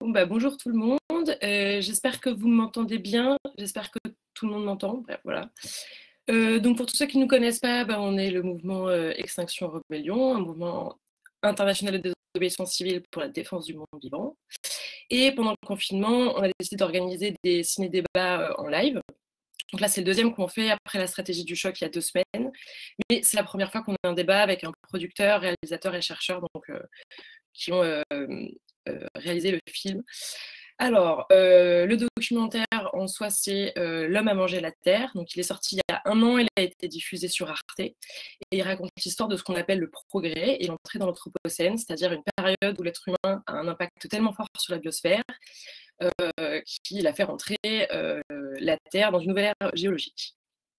Bonjour tout le monde, j'espère que vous m'entendez bien, j'espère que tout le monde m'entend, bref, voilà. Donc pour tous ceux qui ne nous connaissent pas, on est le mouvement Extinction Rebellion, un mouvement international de désobéissance civile pour la défense du monde vivant. Et pendant le confinement, on a décidé d'organiser des ciné-débats en live. Donc là, c'est le deuxième qu'on fait après la stratégie du choc il y a 2 semaines. Mais c'est la première fois qu'on a un débat avec un producteur, réalisateur et chercheur qui ont réalisé le film. Alors, le documentaire en soi, c'est L'homme a mangé la terre. Donc, il est sorti il y a 1 an, il a été diffusé sur Arte. Et il raconte l'histoire de ce qu'on appelle le progrès et l'entrée dans l'Anthropocène, c'est-à-dire une période où l'être humain a un impact tellement fort sur la biosphère qu'il a fait rentrer la Terre dans une nouvelle ère géologique.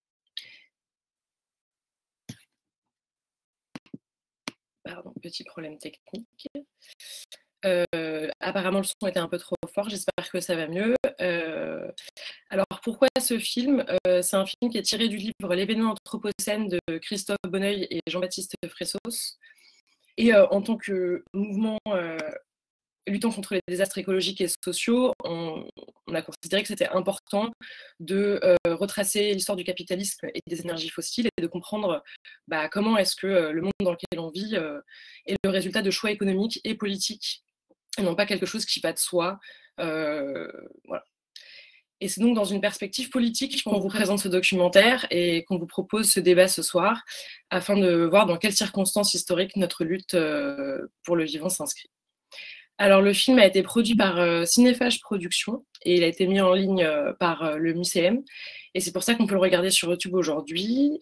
Pardon, petit problème technique. Apparemment, le son était un peu trop fort, j'espère que ça va mieux. Alors, pourquoi ce film? C'est un film qui est tiré du livre L'événement anthropocène de Christophe Bonneuil et Jean-Baptiste Fressos. Et en tant que mouvement luttant contre les désastres écologiques et sociaux, on a considéré que c'était important de retracer l'histoire du capitalisme et des énergies fossiles et de comprendre comment est-ce que le monde dans lequel on vit est le résultat de choix économiques et politiques, et non pas quelque chose qui va de soi. Voilà. Et c'est donc dans une perspective politique qu'on vous présente ce documentaire et qu'on vous propose ce débat ce soir, afin de voir dans quelles circonstances historiques notre lutte pour le vivant s'inscrit. Alors, le film a été produit par Cinéphage Productions et il a été mis en ligne par le MUCM. Et c'est pour ça qu'on peut le regarder sur YouTube aujourd'hui.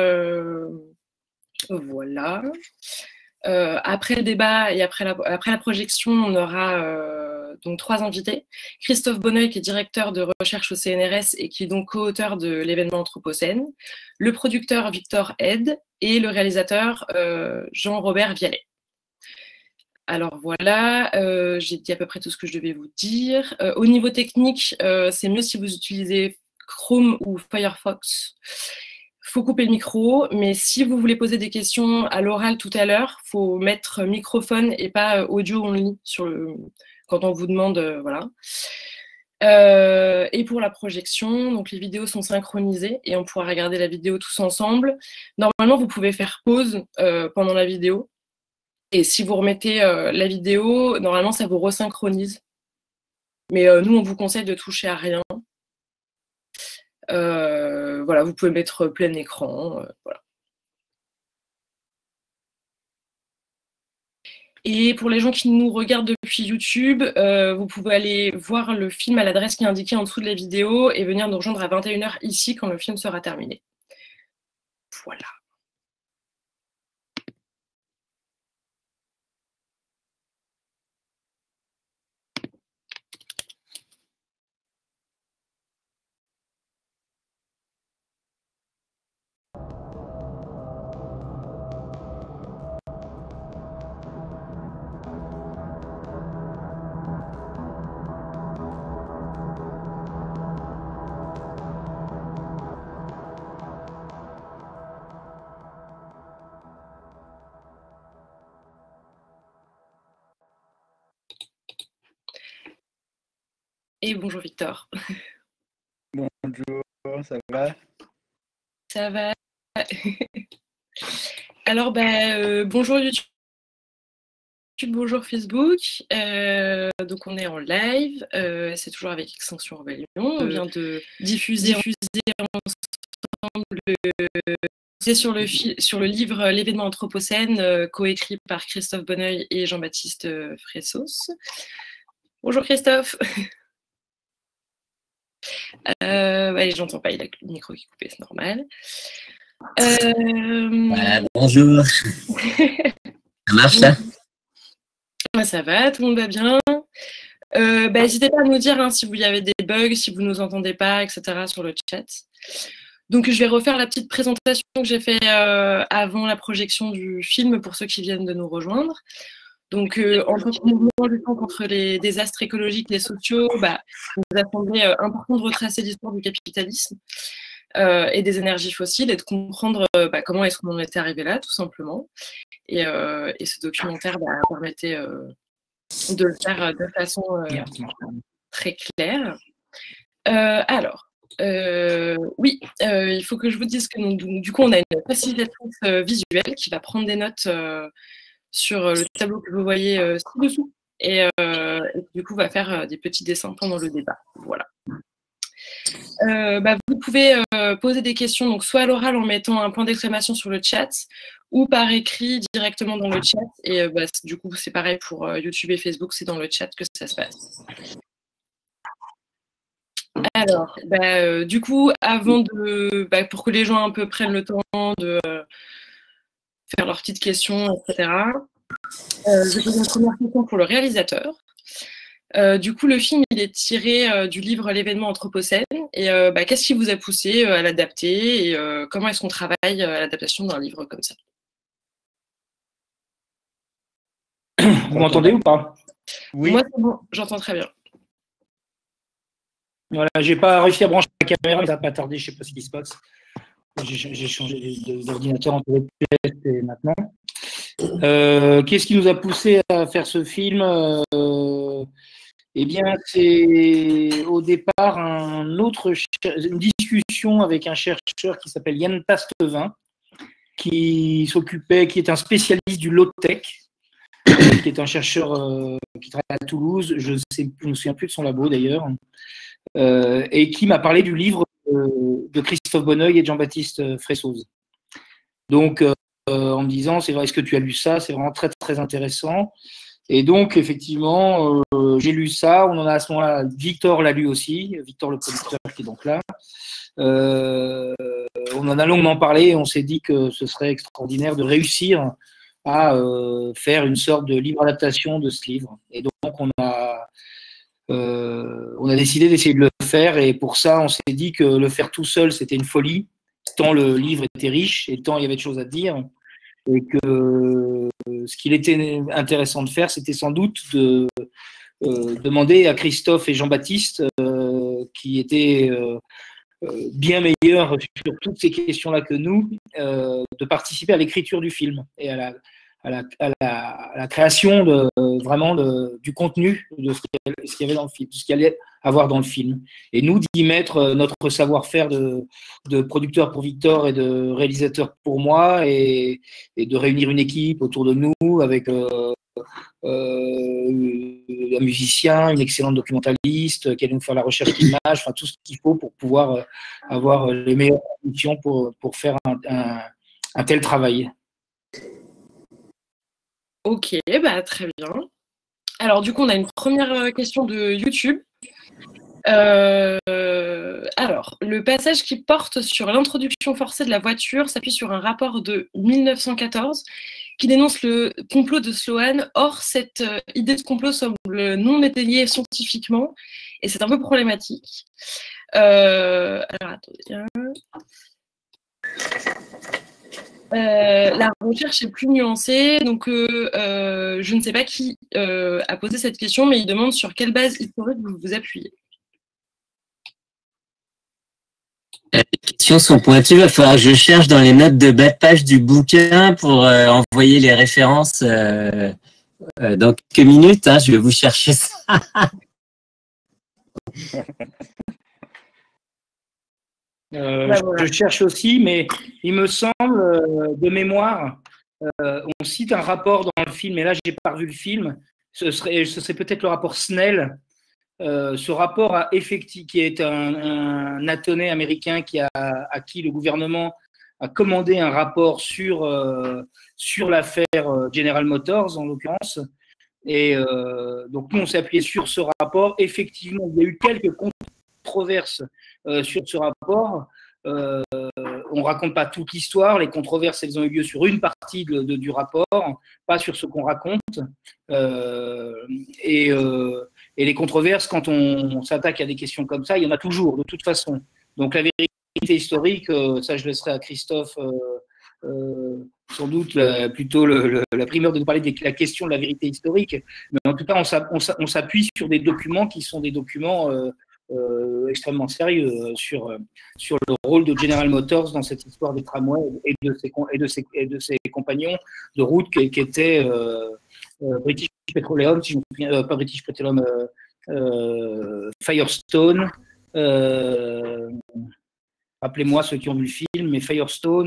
Voilà. Après le débat et après la projection, on aura donc 3 invités. Christophe Bonneuil, qui est directeur de recherche au CNRS et qui est donc co-auteur de l'événement Anthropocène, le producteur Victor Ed et le réalisateur Jean-Robert Vialet. Alors voilà, j'ai dit à peu près tout ce que je devais vous dire. Au niveau technique, c'est mieux si vous utilisez Chrome ou Firefox. Il faut couper le micro, mais si vous voulez poser des questions à l'oral tout à l'heure, il faut mettre microphone et pas audio only quand on vous demande, voilà. Et pour la projection, donc les vidéos sont synchronisées et on pourra regarder la vidéo tous ensemble. Normalement, vous pouvez faire pause pendant la vidéo. Et si vous remettez la vidéo, normalement, ça vous resynchronise. Mais nous, on vous conseille de toucher à rien. Voilà, vous pouvez mettre plein écran. Voilà. Et pour les gens qui nous regardent depuis YouTube, vous pouvez aller voir le film à l'adresse qui est indiquée en dessous de la vidéo et venir nous rejoindre à 21h ici quand le film sera terminé. Voilà. Et bonjour Victor. Bonjour, ça va? Ça va. Alors, bonjour YouTube, bonjour Facebook. Donc, on est en live. C'est toujours avec Extinction Rebellion. On vient de diffuser ensemble c'est sur le livre L'événement Anthropocène, coécrit par Christophe Bonneuil et Jean-Baptiste Fressos. Bonjour Christophe. J'entends pas, il a le micro qui est coupé, c'est normal. Bonjour. Ça marche ça? Ça va, tout le monde va bien. N'hésitez pas à nous dire si vous y avez des bugs, si vous ne nous entendez pas, etc. sur le chat. Donc je vais refaire la petite présentation que j'ai fait avant la projection du film pour ceux qui viennent de nous rejoindre. Donc en tant que mouvement luttant contre les désastres écologiques et sociaux, il nous a semblé important de retracer l'histoire du capitalisme et des énergies fossiles et de comprendre comment est-ce qu'on en était arrivé là, tout simplement. Et ce documentaire permettait de le faire de façon très claire. Oui, il faut que je vous dise que du coup, on a une facilitatrice visuelle qui va prendre des notes sur le tableau que vous voyez ci-dessous et du coup, va faire des petits dessins pendant le débat. Voilà. Vous pouvez poser des questions, donc soit à l'oral en mettant un point d'exclamation sur le chat, ou par écrit directement dans le chat. Et du coup, c'est pareil pour YouTube et Facebook, c'est dans le chat que ça se passe. Alors, du coup, avant de, pour que les gens un peu prennent le temps de faire leurs petites questions, etc., je vais poser une première question pour le réalisateur. Du coup, le film, il est tiré du livre L'événement Anthropocène. Et qu'est-ce qui vous a poussé à l'adapter et comment est-ce qu'on travaille à l'adaptation d'un livre comme ça? Vous m'entendez ou pas? Oui. Moi, c'est bon, j'entends très bien. Voilà, j'ai pas réussi à brancher la caméra, mais ça n'a pas tardé, je ne sais pas ce qui se passe. J'ai changé d'ordinateur entre les pièces et maintenant. Qu'est-ce qui nous a poussé à faire ce film? Eh bien, c'est au départ une discussion avec un chercheur qui s'appelle Yann Tastevin, qui est un spécialiste du low-tech, qui est un chercheur qui travaille à Toulouse, je ne me souviens plus de son labo d'ailleurs, et qui m'a parlé du livre de Christophe Bonneuil et de Jean-Baptiste Fressoz. Donc, en me disant, c'est vrai, est-ce que tu as lu ça? C'est vraiment très, très intéressant. Et donc, effectivement, j'ai lu ça. On en a à ce moment-là, Victor l'a lu aussi, Victor le producteur qui est donc là. On en a longuement parlé et on s'est dit que ce serait extraordinaire de réussir à faire une sorte de libre adaptation de ce livre. Et donc, on a décidé d'essayer de le faire, et pour ça, on s'est dit que le faire tout seul, c'était une folie, tant le livre était riche et tant il y avait de choses à dire, et que ce qu'il était intéressant de faire, c'était sans doute de demander à Christophe et Jean-Baptiste, qui étaient bien meilleurs sur toutes ces questions-là que nous, de participer à l'écriture du film et à la création du contenu de ce qu'il y avait dans le film, de ce qu'il allait avoir dans le film. Et nous, d'y mettre notre savoir-faire de producteur pour Victor et de réalisateur pour moi, et de réunir une équipe autour de nous avec un musicien, une excellente documentaliste qui allait nous faire la recherche d'images, enfin tout ce qu'il faut pour pouvoir avoir les meilleures conditions pour faire un tel travail. Ok, très bien. Alors, du coup, on a une première question de YouTube. Alors, le passage qui porte sur l'introduction forcée de la voiture s'appuie sur un rapport de 1914 qui dénonce le complot de Sloan. Or, cette idée de complot semble non étayée scientifiquement et c'est un peu problématique. Alors, attendez. La recherche est plus nuancée, donc je ne sais pas qui a posé cette question, mais il demande sur quelle base historique vous vous appuyez. Les questions sont pointues, il va falloir que je cherche dans les notes de bas de page du bouquin pour envoyer les références dans quelques minutes. Je vais vous chercher ça. Je cherche aussi, mais il me semble, de mémoire, on cite un rapport dans le film, et là, je n'ai pas revu le film, ce serait peut-être le rapport Snell. Ce rapport qui est un Attorney américain à qui le gouvernement a commandé un rapport sur l'affaire General Motors, en l'occurrence. Et donc, nous, on s'est appuyé sur ce rapport. Effectivement, il y a eu quelques controverses sur ce rapport. On ne raconte pas toute l'histoire. Les controverses, elles ont eu lieu sur une partie du rapport, pas sur ce qu'on raconte. Et les controverses, quand on s'attaque à des questions comme ça, il y en a toujours, de toute façon. Donc la vérité historique, ça je laisserai à Christophe, sans doute plutôt la primeur de nous parler de la question de la vérité historique. Mais en tout cas, on s'appuie sur des documents qui sont des documents extrêmement sérieux sur le rôle de General Motors dans cette histoire des tramways et de ses compagnons de route qui étaient British Petroleum, si je me souviens, pas British Petroleum, Firestone. Rappelez-moi ceux qui ont vu le film, mais Firestone.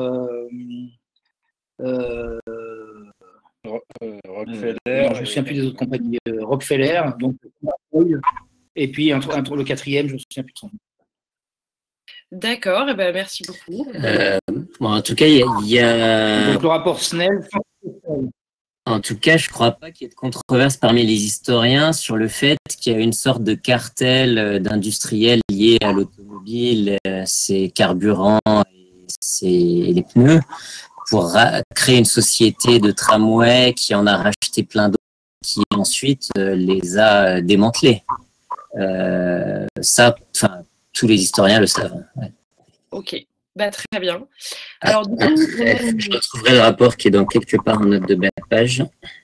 Rockefeller. Non, je ne me souviens plus des autres compagnies. Rockefeller, donc, et puis le quatrième, je ne me souviens plus de son nom. D'accord, et ben merci beaucoup. Bon, en tout cas, il y a... Donc le rapport Snell. En tout cas, je ne crois pas qu'il y ait de controverse parmi les historiens sur le fait qu'il y a une sorte de cartel d'industriels liés à l'automobile, ses carburants et les pneus, pour créer une société de tramway qui en a racheté plein d'autres, qui ensuite les a démantelés. Ça, tous les historiens le savent. Ouais. Ok, bah, très bien. Alors, du coup, je retrouverai le rapport qui est dans quelque part en note de bas de page.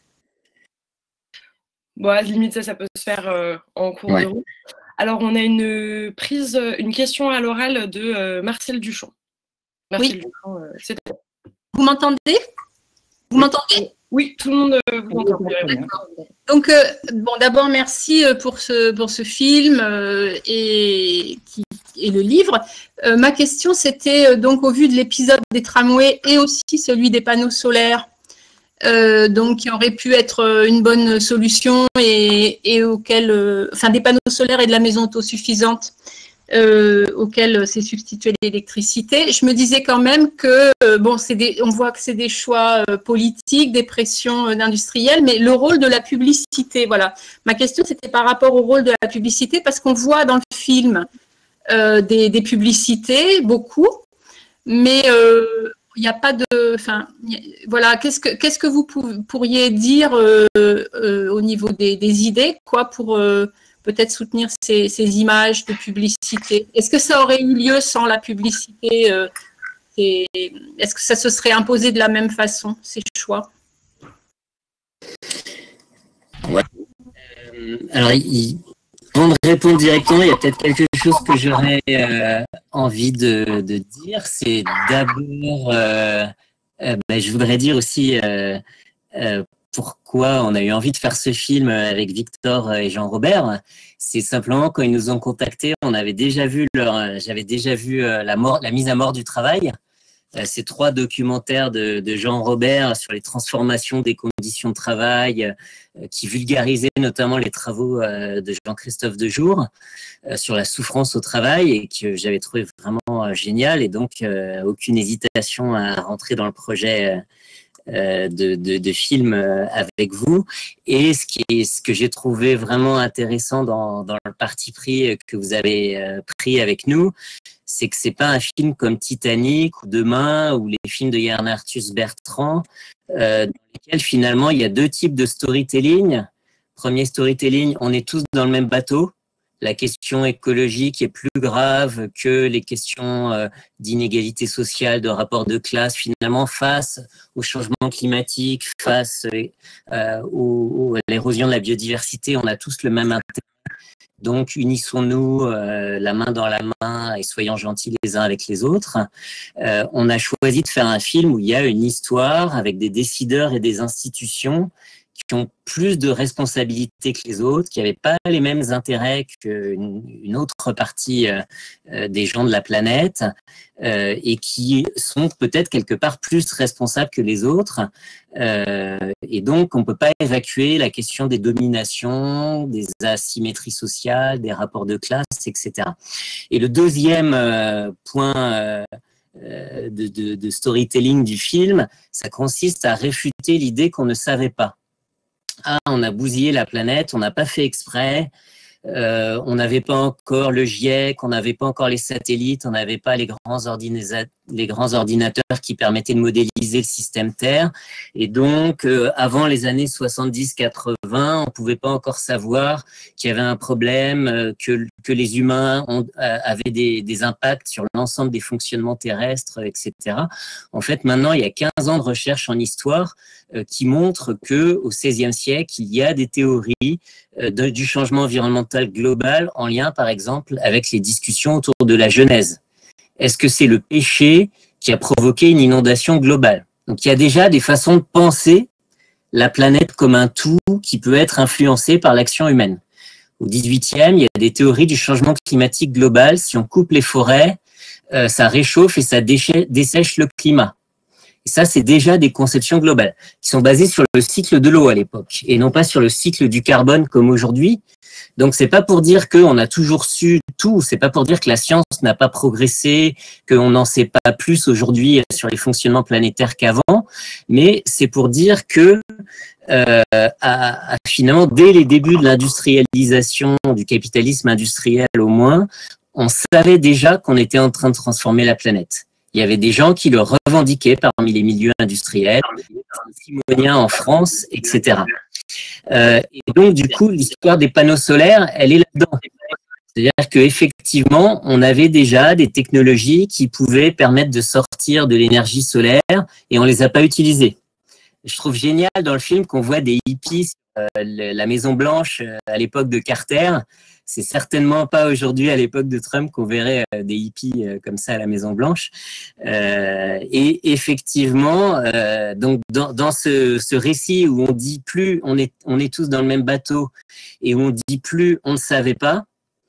Bon, à la limite, ça peut se faire en cours de route. Alors, on a une question à l'oral de Marcel Duchamp. Marcel Duchamp, c'est à vous. Vous m'entendez? Vous m'entendez? Oui, tout le monde vous entend. Donc, bon, d'abord, merci pour ce film et le livre. Ma question, c'était donc au vu de l'épisode des tramways et aussi celui des panneaux solaires, donc qui aurait pu être une bonne solution et auquel, enfin, des panneaux solaires et de la maison autosuffisante auquel s'est substituée l'électricité. Je me disais quand même que, bon, on voit que c'est des choix politiques, des pressions d'industriels, mais le rôle de la publicité, voilà. Ma question, c'était par rapport au rôle de la publicité, parce qu'on voit dans le film des publicités, beaucoup, mais il n'y a pas de... Enfin, voilà, qu'est-ce que vous pourriez dire au niveau des idées, quoi, pour... peut-être soutenir ces images de publicité. Est-ce que ça aurait eu lieu sans la publicité? Est-ce que ça se serait imposé de la même façon, ces choix? Ouais. Alors, avant de répondre directement, il y a peut-être quelque chose que j'aurais envie de dire. C'est d'abord, je voudrais dire aussi pourquoi on a eu envie de faire ce film avec Victor et Jean-Robert. C'est simplement quand ils nous ont contactés, j'avais déjà vu la mise à mort du travail. Ces 3 documentaires de Jean-Robert sur les transformations des conditions de travail, qui vulgarisaient notamment les travaux de Jean-Christophe Dejour sur la souffrance au travail, et que j'avais trouvé vraiment génial, et donc aucune hésitation à rentrer dans le projet de film avec vous. Et ce que j'ai trouvé vraiment intéressant dans le parti pris que vous avez pris avec nous, c'est que c'est pas un film comme Titanic ou Demain ou les films de Yann Arthus Bertrand, dans lesquels finalement il y a 2 types de storytelling. Premier storytelling, on est tous dans le même bateau. La question écologique est plus grave que les questions d'inégalité sociale, de rapport de classe, finalement, face au changement climatique, face à l'érosion de la biodiversité. On a tous le même intérêt. Donc, unissons-nous la main dans la main et soyons gentils les uns avec les autres. On a choisi de faire un film où il y a une histoire avec des décideurs et des institutions qui ont plus de responsabilités que les autres, qui n'avaient pas les mêmes intérêts qu'une autre partie des gens de la planète, et qui sont peut-être quelque part plus responsables que les autres. Et donc, on ne peut pas évacuer la question des dominations, des asymétries sociales, des rapports de classe, etc. Et le deuxième point de storytelling du film, ça consiste à réfuter l'idée qu'on ne savait pas. Ah, on a bousillé la planète, on n'a pas fait exprès, on n'avait pas encore le GIEC, on n'avait pas encore les satellites, on n'avait pas les grands ordinateurs qui permettaient de modéliser le système Terre. Et donc, avant les années 70-80, on ne pouvait pas encore savoir qu'il y avait un problème, que les humains avaient des impacts sur l'ensemble des fonctionnements terrestres, etc. En fait, maintenant, il y a 15 ans de recherche en histoire qui montrent qu'au XVIe siècle, il y a des théories du changement environnemental global en lien, par exemple, avec les discussions autour de la Genèse. Est-ce que c'est le péché qui a provoqué une inondation globale? Donc, il y a déjà des façons de penser la planète comme un tout qui peut être influencé par l'action humaine. Au 18e, il y a des théories du changement climatique global. Si on coupe les forêts, ça réchauffe et ça dessèche le climat. Et ça, c'est déjà des conceptions globales qui sont basées sur le cycle de l'eau à l'époque et non pas sur le cycle du carbone comme aujourd'hui. Donc, c'est pas pour dire qu'on a toujours su tout, c'est pas pour dire que la science n'a pas progressé, qu'on n'en sait pas plus aujourd'hui sur les fonctionnements planétaires qu'avant, mais c'est pour dire que finalement, dès les débuts de l'industrialisation, du capitalisme industriel au moins, on savait déjà qu'on était en train de transformer la planète. Il y avait des gens qui le revendiquaient parmi les milieux industriels, simoniens en France, etc. Et donc, du coup, l'histoire des panneaux solaires, elle est là-dedans. C'est-à-dire qu'effectivement, on avait déjà des technologies qui pouvaient permettre de sortir de l'énergie solaire et on ne les a pas utilisées. Je trouve génial dans le film qu'on voit des hippies, la Maison Blanche à l'époque de Carter. C'est certainement pas aujourd'hui à l'époque de Trump qu'on verrait des hippies comme ça à la Maison Blanche. Et effectivement, donc dans ce récit où on dit plus on est tous dans le même bateau et où on dit plus on ne savait pas.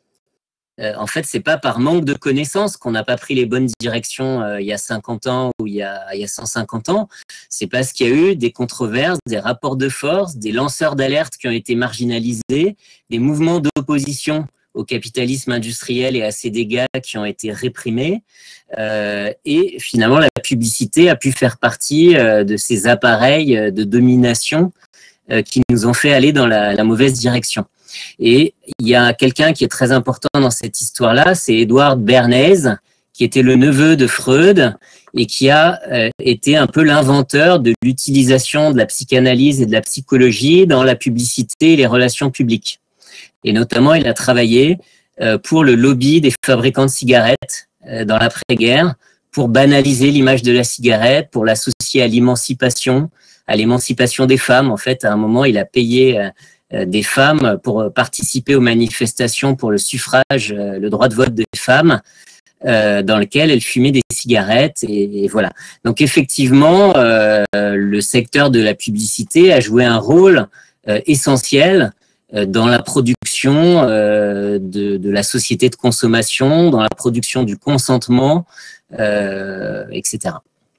En fait, c'est pas par manque de connaissances qu'on n'a pas pris les bonnes directions il y a 50 ans ou il y a 150 ans. C'est parce qu'il y a eu des controverses, des rapports de force, des lanceurs d'alerte qui ont été marginalisés, des mouvements d'opposition au capitalisme industriel et à ses dégâts qui ont été réprimés. Et finalement, la publicité a pu faire partie de ces appareils de domination qui nous ont fait aller dans la mauvaise direction. Et il y a quelqu'un qui est très important dans cette histoire-là, c'est Edward Bernays, qui était le neveu de Freud et qui a été un peu l'inventeur de l'utilisation de la psychanalyse et de la psychologie dans la publicité et les relations publiques. Et notamment, il a travaillé pour le lobby des fabricants de cigarettes dans l'après-guerre, pour banaliser l'image de la cigarette, pour l'associer à l'émancipation des femmes. En fait, à un moment, il a payé des femmes pour participer aux manifestations pour le suffrage, le droit de vote des femmes, dans lequel elles fumaient des cigarettes et voilà. Donc effectivement, le secteur de la publicité a joué un rôle essentiel dans la production de la société de consommation, dans la production du consentement, etc.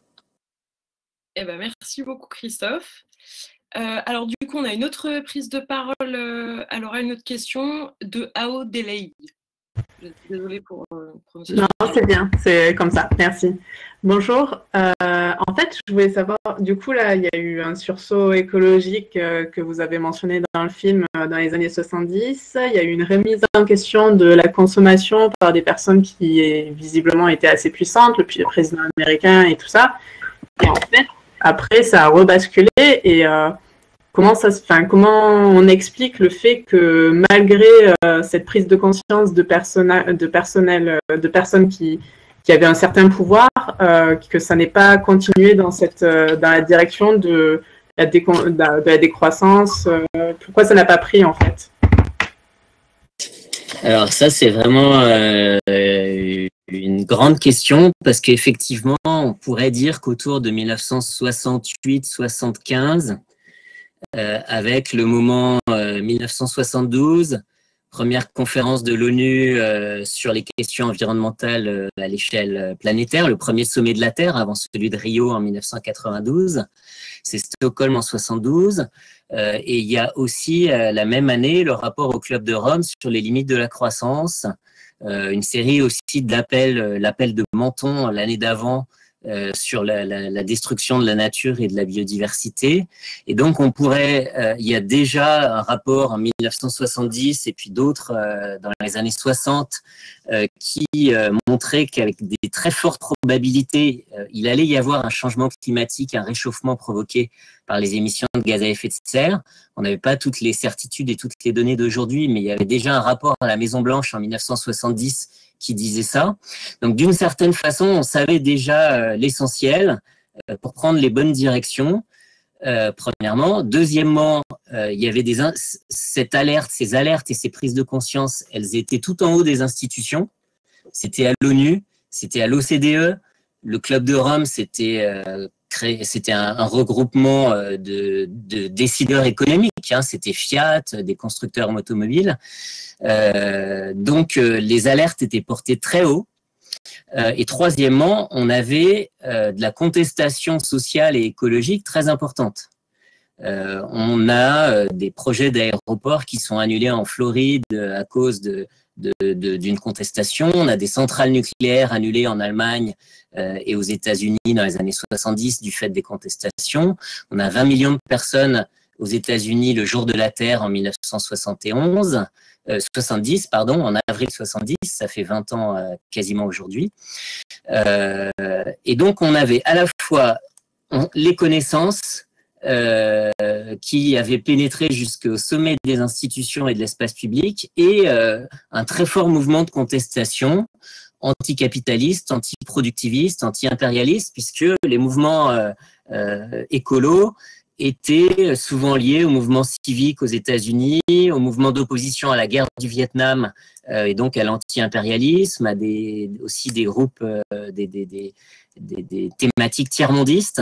Eh ben, merci beaucoup Christophe. Alors du coup, on a une autre prise de parole à l'oral, une autre question de Ao Delay. Désolée pour prononcer. Non, c'est bien, c'est comme ça, merci. Bonjour, en fait, je voulais savoir, du coup, là, il y a eu un sursaut écologique que vous avez mentionné dans le film dans les années 70. Il y a eu une remise en question de la consommation par des personnes qui visiblement étaient assez puissantes, le président américain et tout ça. Et en fait, après, ça a rebasculé et comment on explique le fait que malgré cette prise de conscience de personnes qui avaient un certain pouvoir, que ça n'ait pas continué dans la direction de la décroissance, pourquoi ça n'a pas pris en fait? Alors ça, c'est vraiment une grande question parce qu'effectivement, on pourrait dire qu'autour de 1968-75, avec le moment 1972, première conférence de l'ONU sur les questions environnementales à l'échelle planétaire, le premier sommet de la Terre avant celui de Rio en 1992, c'est Stockholm en 72, et il y a aussi la même année le rapport au Club de Rome sur les limites de la croissance, une série aussi l'appel de Menton l'année d'avant sur la destruction de la nature et de la biodiversité. Et donc, on pourrait, il y a déjà un rapport en 1970 et puis d'autres dans les années 60 qui montraient qu'avec des très fortes probabilités, il allait y avoir un changement climatique, un réchauffement provoqué par les émissions de gaz à effet de serre. On n'avait pas toutes les certitudes et toutes les données d'aujourd'hui, mais il y avait déjà un rapport à la Maison-Blanche en 1970 qui disait ça. Donc, d'une certaine façon, on savait déjà l'essentiel pour prendre les bonnes directions, premièrement. Deuxièmement, il y avait ces alertes et ces prises de conscience, elles étaient tout en haut des institutions. C'était à l'ONU, c'était à l'OCDE, le Club de Rome s'était c'était un regroupement de décideurs économiques. Hein, c'était Fiat, des constructeurs automobiles. Donc, les alertes étaient portées très haut. Et troisièmement, on avait de la contestation sociale et écologique très importante. On a des projets d'aéroports qui sont annulés en Floride à cause d'une contestation. On a des centrales nucléaires annulées en Allemagne et aux États-Unis dans les années 70 du fait des contestations. On a 20 millions de personnes aux États-Unis le jour de la Terre en 70, pardon, en avril 70, ça fait 20 ans quasiment aujourd'hui. Et donc, on avait à la fois les connaissances qui avaient pénétré jusqu'au sommet des institutions et de l'espace public et un très fort mouvement de contestation anticapitaliste, antiproductiviste, anti-impérialiste, puisque les mouvements écolos étaient souvent liés au mouvement civique aux États-Unis, au mouvement d'opposition à la guerre du Vietnam et donc à l'anti-impérialisme, à aussi des groupes, des thématiques tiers-mondistes.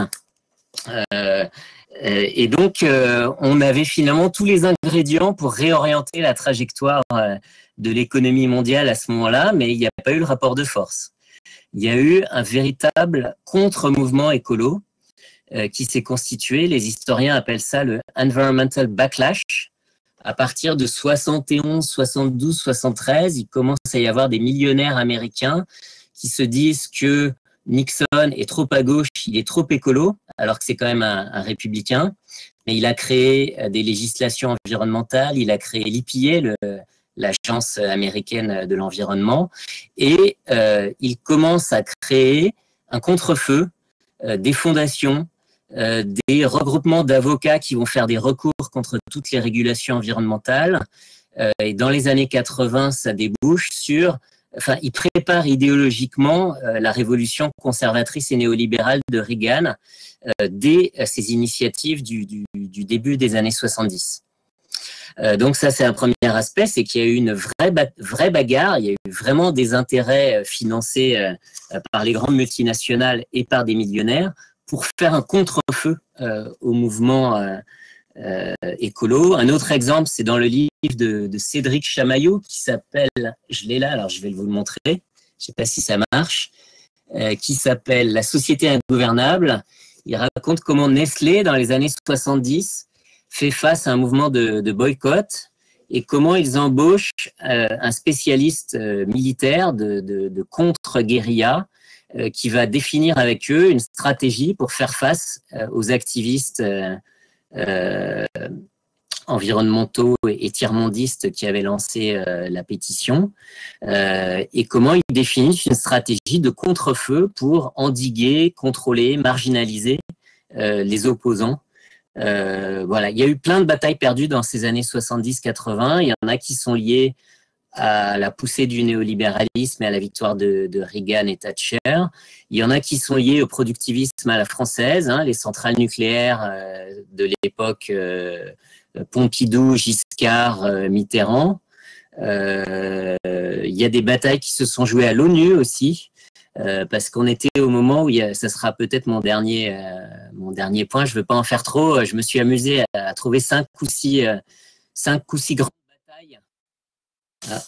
Et donc, on avait finalement tous les ingrédients pour réorienter la trajectoire de l'économie mondiale à ce moment-là, mais il n'y a pas eu le rapport de force. Il y a eu un véritable contre-mouvement écolo qui s'est constitué. Les historiens appellent ça le environmental backlash. À partir de 71, 72, 73, il commence à y avoir des millionnaires américains qui se disent que Nixon est trop à gauche, il est trop écolo, alors que c'est quand même un républicain. Mais il a créé des législations environnementales, il a créé l'EPA, l'agence américaine de l'environnement, et il commence à créer un contre-feu, des fondations, des regroupements d'avocats qui vont faire des recours contre toutes les régulations environnementales. Et dans les années 80, ça débouche sur... Enfin, il prépare idéologiquement la révolution conservatrice et néolibérale de Reagan dès ses initiatives du début des années 70. Donc ça, c'est un premier aspect, c'est qu'il y a eu une vraie bagarre, il y a eu vraiment des intérêts financés par les grandes multinationales et par des millionnaires pour faire un contre-feu au mouvement écolo. Un autre exemple, c'est dans le livre de Cédric Chamaillot qui s'appelle, je l'ai là, alors je vais vous le montrer, je ne sais pas si ça marche, qui s'appelle « La société ingouvernable ». Il raconte comment Nestlé, dans les années 70, fait face à un mouvement de boycott et comment ils embauchent un spécialiste militaire de contre-guérilla qui va définir avec eux une stratégie pour faire face aux activistes environnementaux et tiers-mondistes qui avaient lancé la pétition, et comment ils définissent une stratégie de contre-feu pour endiguer, contrôler, marginaliser les opposants. Voilà, il y a eu plein de batailles perdues dans ces années 70-80. Il y en a qui sont liées à la poussée du néolibéralisme et à la victoire de Reagan et Thatcher. Il y en a qui sont liées au productivisme à la française, hein, les centrales nucléaires de l'époque Pompidou, Giscard, Mitterrand. Il y a des batailles qui se sont jouées à l'ONU aussi, parce qu'on était au moment où, ça sera peut-être mon dernier point, je ne veux pas en faire trop, je me suis amusé à trouver 5 ou 6 grandes batailles. Ah.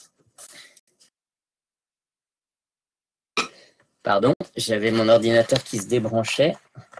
Pardon, j'avais mon ordinateur qui se débranchait.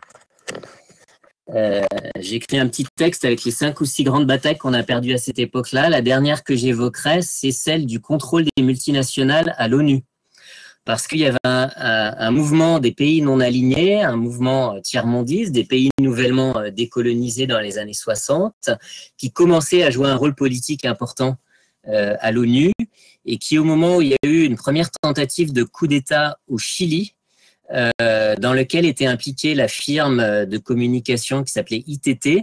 J'ai écrit un petit texte avec les 5 ou 6 grandes batailles qu'on a perdues à cette époque-là. La dernière que j'évoquerai, c'est celle du contrôle des multinationales à l'ONU. Parce qu'il y avait un mouvement des pays non alignés, un mouvement tiers-mondiste, des pays nouvellement décolonisés dans les années 60, qui commençait à jouer un rôle politique important à l'ONU, et qui, au moment où il y a eu une première tentative de coup d'État au Chili, dans lequel était impliquée la firme de communication qui s'appelait ITT,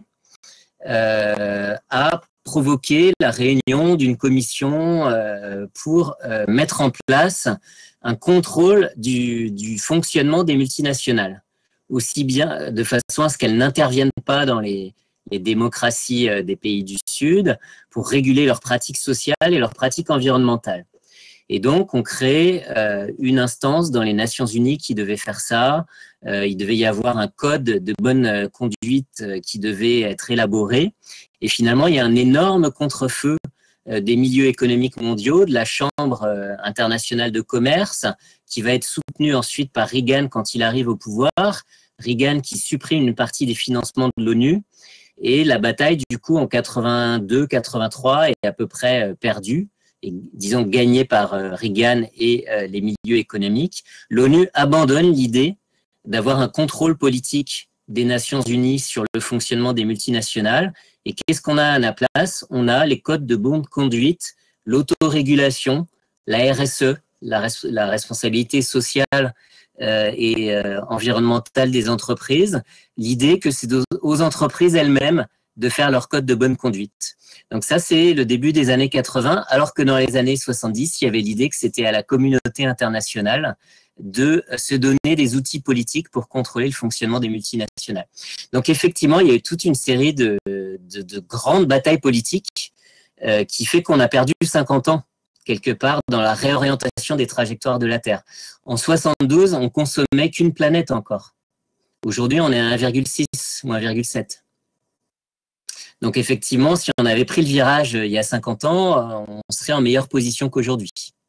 a provoqué la réunion d'une commission pour mettre en place un contrôle du fonctionnement des multinationales, aussi bien de façon à ce qu'elles n'interviennent pas dans les démocraties des pays du Sud pour réguler leurs pratiques sociales et leurs pratiques environnementales. Et donc, on crée une instance dans les Nations Unies qui devait faire ça. Il devait y avoir un code de bonne conduite qui devait être élaboré. Et finalement, il y a un énorme contre-feu des milieux économiques mondiaux, de la Chambre internationale de commerce, qui va être soutenue ensuite par Reagan quand il arrive au pouvoir. Reagan qui supprime une partie des financements de l'ONU. Et la bataille, du coup, en 82-83 est à peu près perdue, et, disons gagnée par Reagan et les milieux économiques. L'ONU abandonne l'idée d'avoir un contrôle politique des Nations Unies sur le fonctionnement des multinationales. Et qu'est-ce qu'on a à la place? On a les codes de bonne conduite, l'autorégulation, la RSE, la responsabilité sociale et environnementale des entreprises. L'idée que c'est aux entreprises elles-mêmes de faire leur code de bonne conduite. Donc ça, c'est le début des années 80, alors que dans les années 70, il y avait l'idée que c'était à la communauté internationale de se donner des outils politiques pour contrôler le fonctionnement des multinationales. Donc effectivement, il y a eu toute une série de grandes batailles politiques qui fait qu'on a perdu 50 ans quelque part dans la réorientation des trajectoires de la Terre. En 72, on consommait qu'une planète encore. Aujourd'hui, on est à 1,6 ou 1,7. Donc effectivement, si on avait pris le virage il y a 50 ans, on serait en meilleure position qu'aujourd'hui.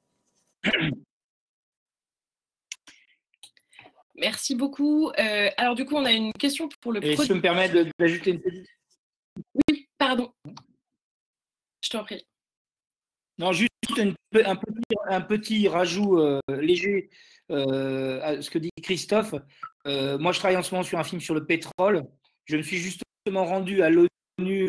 Merci beaucoup. Alors du coup, on a une question pour le Et si je me permets d'ajouter une petite... Oui, pardon. Je t'en prie. Non, juste un petit rajout léger à ce que dit Christophe. Moi, je travaille en ce moment sur un film sur le pétrole. Je me suis justement rendu à l'ONU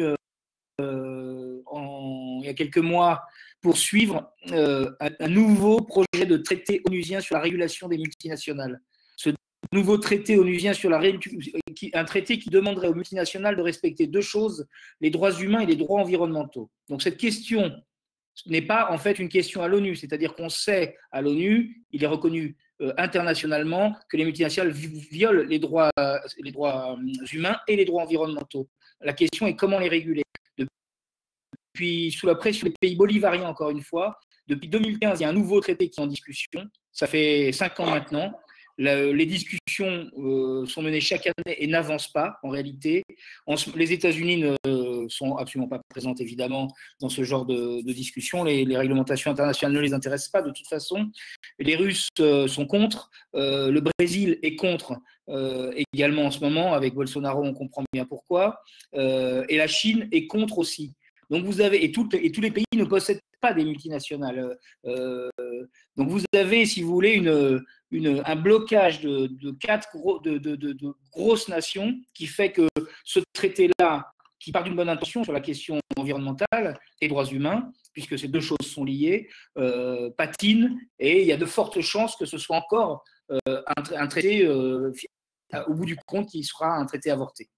il y a quelques mois pour suivre un nouveau projet de traité onusien sur la régulation des multinationales. Ce nouveau traité onusien sur un traité qui demanderait aux multinationales de respecter deux choses, les droits humains et les droits environnementaux. Donc cette question n'est pas en fait une question à l'ONU, c'est-à-dire qu'on sait à l'ONU, il est reconnu internationalement que les multinationales violent les droits humains et les droits environnementaux. La question est comment les réguler. Depuis, sous la pression des pays bolivariens, encore une fois, depuis 2015, il y a un nouveau traité qui est en discussion. Ça fait 5 ans maintenant. Les discussions sont menées chaque année et n'avancent pas, en réalité. Les États-Unis ne sont absolument pas présents, évidemment, dans ce genre de discussions. Les réglementations internationales ne les intéressent pas, de toute façon. Les Russes sont contre. Le Brésil est contre également en ce moment. Avec Bolsonaro, on comprend bien pourquoi. Et la Chine est contre aussi. Donc vous avez, et tous les pays ne possèdent pas des multinationales. Donc vous avez, si vous voulez, un blocage de grosses nations qui fait que ce traité-là, qui part d'une bonne intention sur la question environnementale et droits humains, puisque ces deux choses sont liées, patine, et il y a de fortes chances que ce soit encore un traité, au bout du compte, qui sera un traité avorté.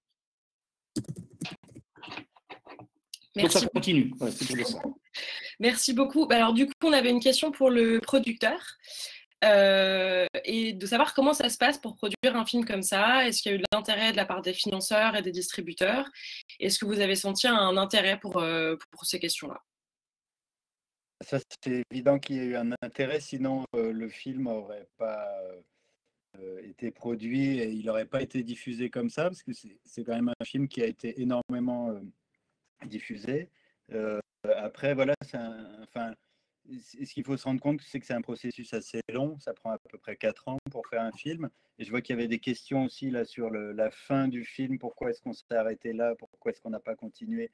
Merci. Donc ça continue. Ouais, Merci beaucoup. Alors du coup, on avait une question pour le producteur et de savoir comment ça se passe pour produire un film comme ça. Est-ce qu'il y a eu de l'intérêt de la part des financeurs et des distributeurs? Est-ce que vous avez senti un intérêt pour ces questions-là? Ça, c'est évident qu'il y a eu un intérêt, sinon le film n'aurait pas été produit et il n'aurait pas été diffusé comme ça, parce que c'est quand même un film qui a été énormément diffusé. Après, voilà, ce qu'il faut se rendre compte, c'est que c'est un processus assez long. Ça prend à peu près 4 ans pour faire un film. Et je vois qu'il y avait des questions aussi là sur la fin du film. Pourquoi est-ce qu'on s'est arrêté là? Pourquoi est-ce qu'on n'a pas continué?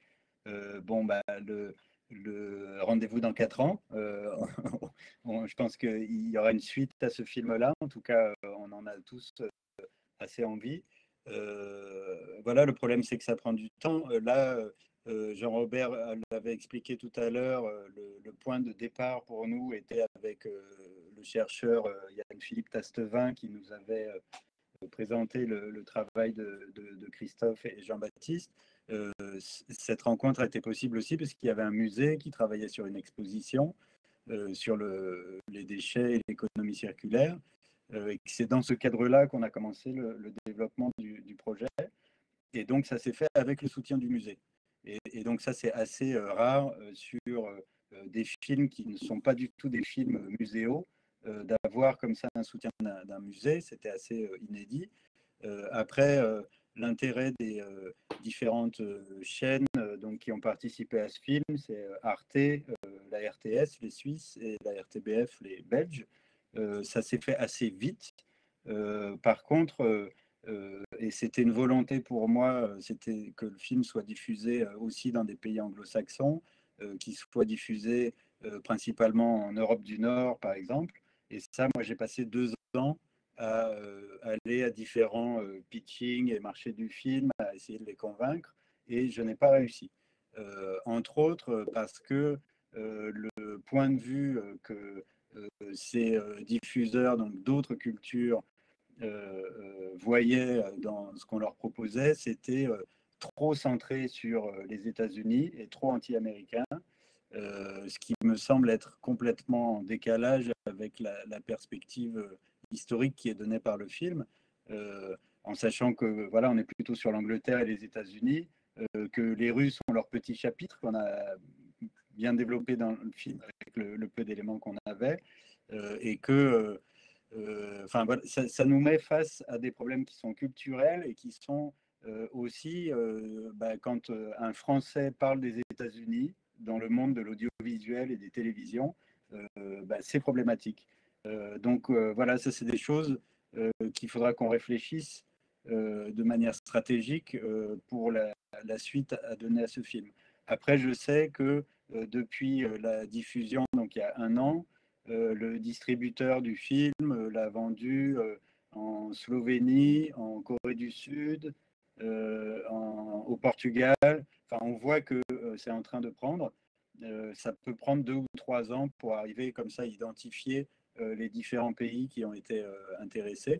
Le rendez-vous dans 4 ans. Je pense qu'il y aura une suite à ce film-là. En tout cas, on en a tous assez envie. Voilà, le problème, c'est que ça prend du temps. Là, Jean-Robert l'avait expliqué tout à l'heure, le point de départ pour nous était avec le chercheur Yann-Philippe Tastevin qui nous avait présenté le travail de Christophe et Jean-Baptiste. Cette rencontre a été possible aussi parce qu'il y avait un musée qui travaillait sur une exposition sur les déchets et l'économie circulaire. C'est dans ce cadre-là qu'on a commencé le développement du projet. Et donc, ça s'est fait avec le soutien du musée. Et donc, ça, c'est assez rare sur des films qui ne sont pas du tout des films muséaux, d'avoir comme ça un soutien d'un musée, c'était assez inédit. Après, l'intérêt des différentes chaînes donc, qui ont participé à ce film, c'est Arte, la RTS, les Suisses, et la RTBF, les Belges. Ça s'est fait assez vite. Par contre, et c'était une volonté pour moi, c'était que le film soit diffusé aussi dans des pays anglo-saxons, qu'il soit diffusé principalement en Europe du Nord, par exemple. Et ça, moi, j'ai passé 2 ans à aller à différents pitchings et marchés du film, à essayer de les convaincre, et je n'ai pas réussi. Entre autres parce que le point de vue que ces diffuseurs, donc d'autres cultures, voyaient dans ce qu'on leur proposait, c'était trop centré sur les États-Unis et trop anti-américain, ce qui me semble être complètement en décalage avec la perspective historique qui est donnée par le film, en sachant que voilà, on est plutôt sur l'Angleterre et les États-Unis, que les Russes ont leur petit chapitre qu'on a bien développé dans le film avec le peu d'éléments qu'on avait, et que enfin, voilà, ça nous met face à des problèmes qui sont culturels et qui sont aussi, quand un Français parle des États-Unis dans le monde de l'audiovisuel et des télévisions, c'est problématique. Donc voilà, ça c'est des choses qu'il faudra qu'on réfléchisse de manière stratégique pour la suite à donner à ce film. Après, je sais que depuis la diffusion, donc il y a 1 an, le distributeur du film l'a vendu en Slovénie, en Corée du Sud, au Portugal. Enfin, on voit que c'est en train de prendre. Ça peut prendre 2 ou 3 ans pour arriver comme ça à identifier les différents pays qui ont été intéressés.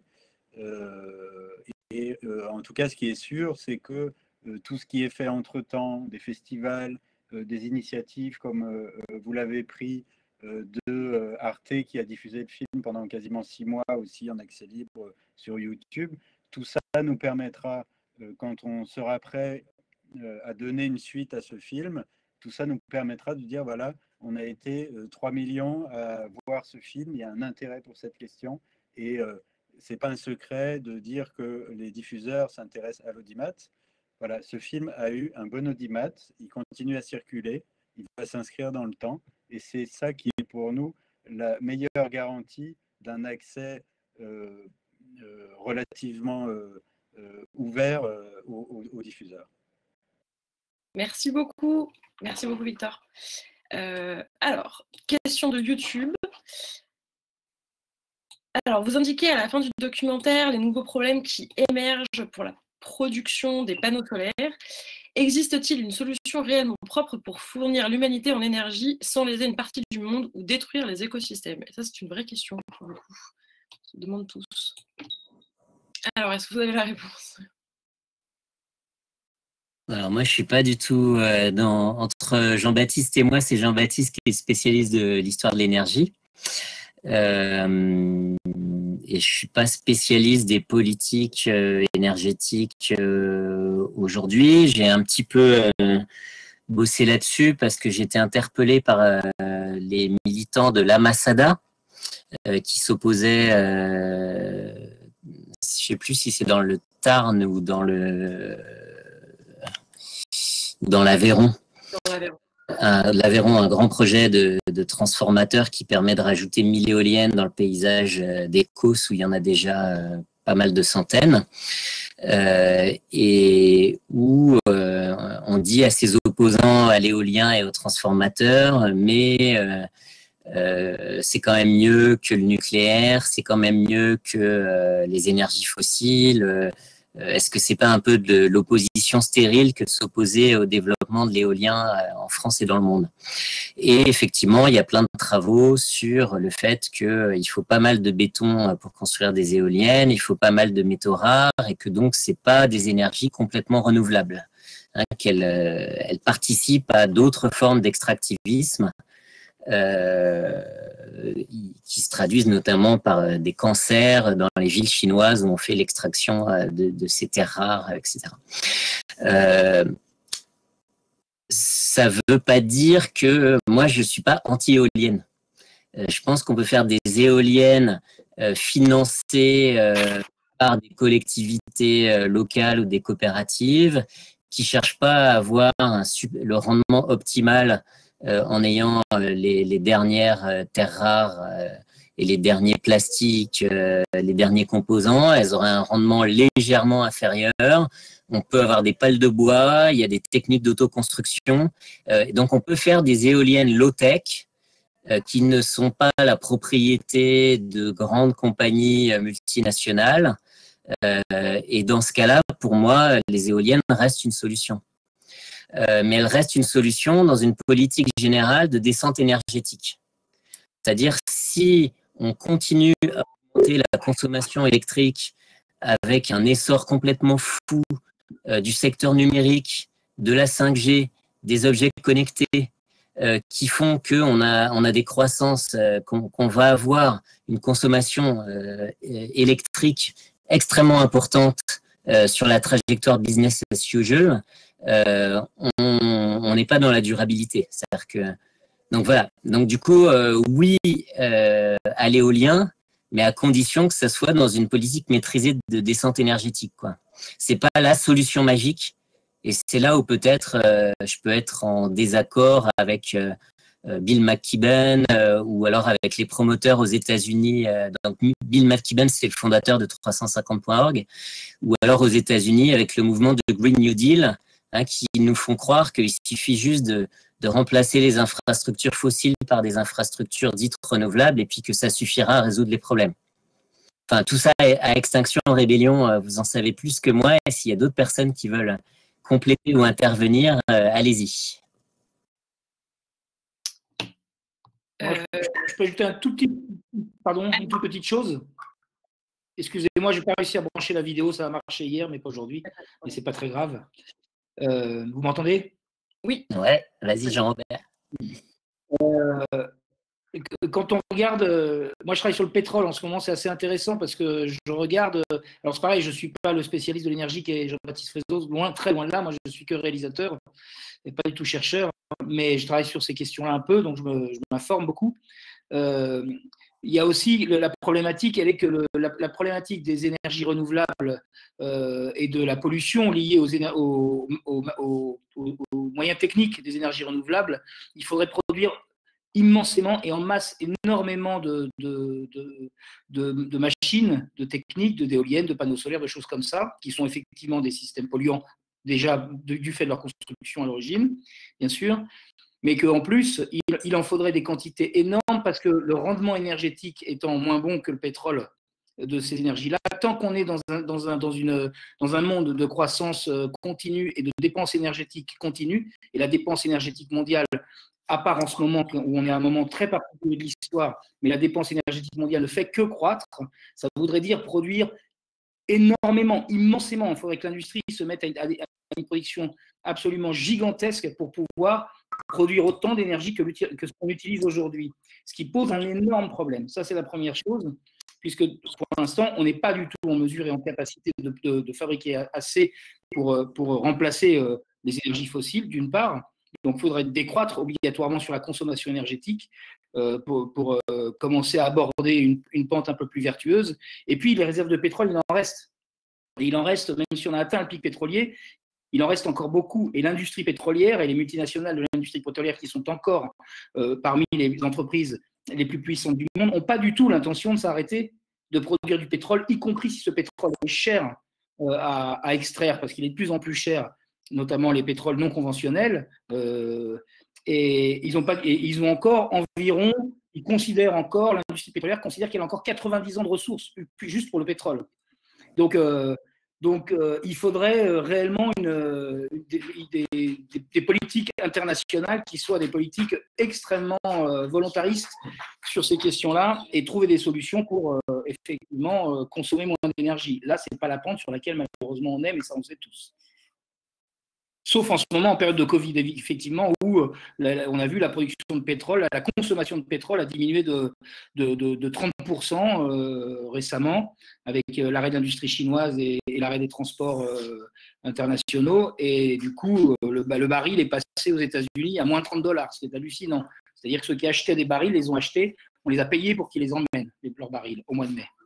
En tout cas, ce qui est sûr, c'est que tout ce qui est fait entre-temps, des festivals, des initiatives comme vous l'avez pris, de Arte qui a diffusé le film pendant quasiment 6 mois aussi en accès libre sur YouTube. Tout ça nous permettra, quand on sera prêt à donner une suite à ce film, tout ça nous permettra de dire, voilà, on a été 3 millions à voir ce film, il y a un intérêt pour cette question, et c'est pas un secret de dire que les diffuseurs s'intéressent à l'audimat. Voilà, ce film a eu un bon audimat, il continue à circuler, il va s'inscrire dans le temps, et c'est ça qui est pour nous la meilleure garantie d'un accès relativement ouvert aux diffuseurs. Merci beaucoup Victor. Alors, question de YouTube. Alors, vous indiquez à la fin du documentaire les nouveaux problèmes qui émergent pour la production des panneaux solaires. Existe-t-il une solution réellement propre pour fournir l'humanité en énergie sans léser une partie du monde ou détruire les écosystèmes? Et ça, c'est une vraie question pour le coup. On se demande tous. Alors, est-ce que vous avez la réponse? Alors moi, je suis pas du tout entre Jean-Baptiste et moi. C'est Jean-Baptiste qui est spécialiste de l'histoire de l'énergie. Et je suis pas spécialiste des politiques énergétiques aujourd'hui. J'ai un petit peu bossé là-dessus parce que j'ai été interpellé par les militants de l'Amasada qui s'opposaient, je sais plus si c'est dans le Tarn ou dans l'Aveyron. L'Aveyron, un grand projet de transformateur qui permet de rajouter 1000 éoliennes dans le paysage des Causses où il y en a déjà pas mal de centaines, et où on dit à ses opposants à l'éolien et aux transformateurs, mais c'est quand même mieux que le nucléaire, c'est quand même mieux que les énergies fossiles. Est-ce que c'est pas un peu de l'opposition stérile que de s'opposer au développement de l'éolien en France et dans le monde? Et effectivement, il y a plein de travaux sur le fait qu'il faut pas mal de béton pour construire des éoliennes, il faut pas mal de métaux rares, et que donc c'est pas des énergies complètement renouvelables, hein, qu'elles participent à d'autres formes d'extractivisme qui se traduisent notamment par des cancers dans les villes chinoises où on fait l'extraction de ces terres rares, etc. ça veut pas dire que moi, je suis pas anti-éolienne. Je pense qu'on peut faire des éoliennes financées par des collectivités locales ou des coopératives qui cherchent pas à avoir le rendement optimal en ayant les dernières terres rares et les derniers plastiques, les derniers composants. Elles auraient un rendement légèrement inférieur. On peut avoir des pales de bois, il y a des techniques d'autoconstruction. Donc, on peut faire des éoliennes low-tech qui ne sont pas la propriété de grandes compagnies multinationales. Et dans ce cas-là, pour moi, les éoliennes restent une solution. Mais elles restent une solution dans une politique générale de descente énergétique. C'est-à-dire, si on continue à augmenter la consommation électrique avec un essor complètement fou du secteur numérique, de la 5G, des objets connectés, qui font qu'on a des croissances, qu'on va avoir une consommation électrique extrêmement importante sur la trajectoire business as usual, on n'est pas dans la durabilité. C'est-à-dire que, donc voilà. Donc du coup, oui à l'éolien, mais à condition que ça soit dans une politique maîtrisée de descente énergétique, quoi. C'est pas la solution magique. Et c'est là où peut-être je peux être en désaccord avec Bill McKibben ou alors avec les promoteurs aux États-Unis. Donc Bill McKibben, c'est le fondateur de 350.org, ou alors aux États-Unis avec le mouvement de Green New Deal, hein, qui nous font croire qu'il suffit juste de remplacer les infrastructures fossiles par des infrastructures dites renouvelables et puis que ça suffira à résoudre les problèmes. Enfin, tout ça est à Extinction Rébellion, vous en savez plus que moi. Et s'il y a d'autres personnes qui veulent compléter ou intervenir, allez-y. Je peux ajouter une toute petite chose. Excusez-moi, je n'ai pas réussi à brancher la vidéo, ça a marché hier, mais pas aujourd'hui. Mais c'est pas très grave. Vous m'entendez? Oui. Ouais, vas-y Jean-Robert. Quand on regarde, moi je travaille sur le pétrole en ce moment, c'est assez intéressant parce que je regarde, alors c'est pareil, je ne suis pas le spécialiste de l'énergie qui est Jean-Baptiste Frézos, très loin de là, moi je ne suis que réalisateur et pas du tout chercheur, mais je travaille sur ces questions-là un peu, donc je m'informe beaucoup. Il y a aussi la problématique, elle est que la problématique des énergies renouvelables et de la pollution liée aux moyens techniques des énergies renouvelables, il faudrait produire immensément et en masse énormément de machines, de techniques, d'éoliennes, de panneaux solaires, de choses comme ça, qui sont effectivement des systèmes polluants déjà du fait de leur construction à l'origine, bien sûr, mais qu'en plus, il en faudrait des quantités énormes parce que le rendement énergétique étant moins bon que le pétrole de ces énergies-là, tant qu'on est dans un monde de croissance continue et de dépenses énergétiques continues, et la dépense énergétique mondiale, à part en ce moment où on est à un moment très particulier de l'histoire, mais la dépense énergétique mondiale ne fait que croître, ça voudrait dire produire énormément, immensément. Il faudrait que l'industrie se mette à une production absolument gigantesque pour pouvoir produire autant d'énergie que ce qu'on utilise aujourd'hui, ce qui pose un énorme problème. Ça, c'est la première chose, puisque pour l'instant, on n'est pas du tout en mesure et en capacité de fabriquer assez pour remplacer les énergies fossiles, d'une part. Donc, il faudrait décroître obligatoirement sur la consommation énergétique pour commencer à aborder une pente un peu plus vertueuse. Et puis, les réserves de pétrole, il en reste. Et il en reste, même si on a atteint le pic pétrolier, il en reste encore beaucoup. Et l'industrie pétrolière et les multinationales de l'industrie pétrolière qui sont encore parmi les entreprises les plus puissantes du monde n'ont pas du tout l'intention de s'arrêter de produire du pétrole, y compris si ce pétrole est cher à extraire, parce qu'il est de plus en plus cher, notamment les pétroles non conventionnels, et ils ont encore environ, l'industrie pétrolière considère qu'elle a encore 90 ans de ressources, juste pour le pétrole. Donc il faudrait réellement des politiques internationales qui soient des politiques extrêmement volontaristes sur ces questions-là et trouver des solutions pour effectivement consommer moins d'énergie. Là, ce n'est pas la pente sur laquelle malheureusement on est, mais ça on sait tous. Sauf en ce moment, en période de Covid, effectivement, où on a vu la production de pétrole, la consommation de pétrole a diminué de 30% récemment, avec l'arrêt de l'industrie chinoise et l'arrêt des transports internationaux. Et du coup, le baril est passé aux États-Unis à moins $30, ce qui est hallucinant. C'est-à-dire que ceux qui achetaient des barils les ont achetés, on les a payés pour qu'ils les emmènent, leurs barils, au mois de mai.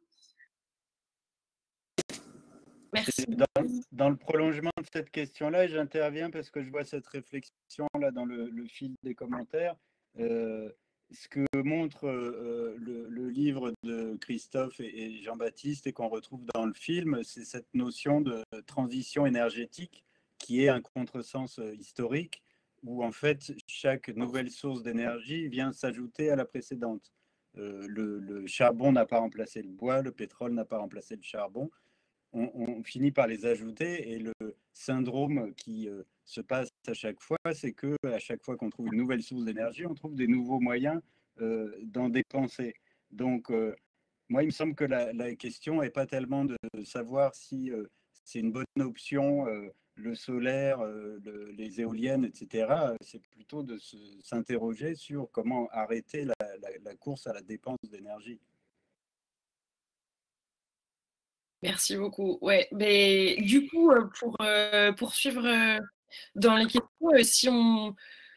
Merci. Dans le prolongement de cette question-là, j'interviens parce que je vois cette réflexion-là dans le fil des commentaires. Ce que montre le livre de Christophe et Jean-Baptiste et qu'on retrouve dans le film, c'est cette notion de transition énergétique qui est un contresens historique où en fait chaque nouvelle source d'énergie vient s'ajouter à la précédente. Le charbon n'a pas remplacé le bois, le pétrole n'a pas remplacé le charbon. On finit par les ajouter et le syndrome qui se passe à chaque fois, c'est que à chaque fois qu'on trouve une nouvelle source d'énergie, on trouve des nouveaux moyens d'en dépenser. Donc, moi, il me semble que la question n'est pas tellement de savoir si c'est une bonne option, le solaire, les éoliennes, etc. C'est plutôt de s'interroger sur comment arrêter la course à la dépense d'énergie. Merci beaucoup. Ouais, mais du coup, pour poursuivre dans les questions, si on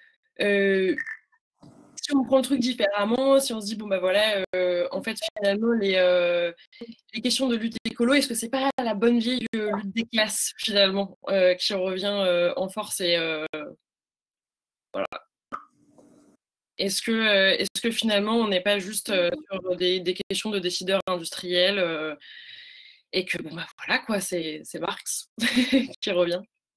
prend le truc différemment, si on se dit bon bah voilà, en fait finalement les questions de lutte écolo, est-ce que c'est pas la bonne vieille lutte des classes finalement qui revient en force et voilà. Est-ce que finalement on n'est pas juste sur des questions de décideurs industriels et que bon bah voilà quoi, c'est Marx qui revient.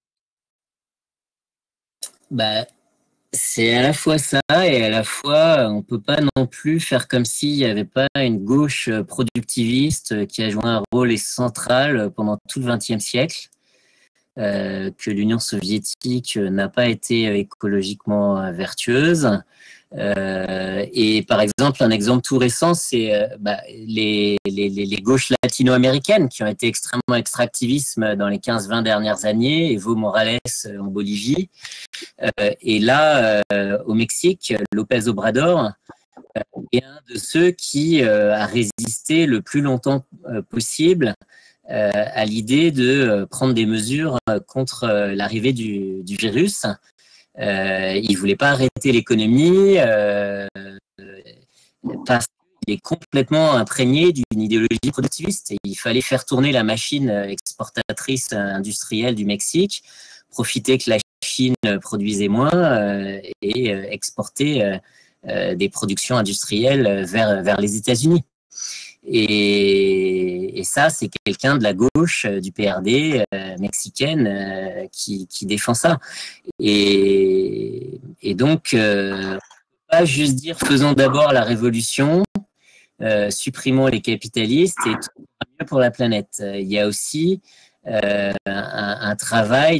Bah, c'est à la fois ça et à la fois on peut pas non plus faire comme s'il n'y avait pas une gauche productiviste qui a joué un rôle central pendant tout le XXe siècle, que l'Union soviétique n'a pas été écologiquement vertueuse. Et par exemple, un exemple tout récent, c'est les gauches latino-américaines qui ont été extrêmement extractivistes dans les 15-20 dernières années, Evo Morales en Bolivie. Et là, au Mexique, López Obrador est un de ceux qui a résisté le plus longtemps possible à l'idée de prendre des mesures contre l'arrivée du virus. Il ne voulait pas arrêter l'économie parce qu'il est complètement imprégné d'une idéologie productiviste. Et il fallait faire tourner la machine exportatrice industrielle du Mexique, profiter que la Chine produisait moins et exporter des productions industrielles vers les États-Unis. Et ça, c'est quelqu'un de la gauche du PRD mexicaine qui défend ça. Et donc, pas juste dire faisons d'abord la révolution, supprimons les capitalistes et tout ira mieux pour la planète. Il y a aussi un travail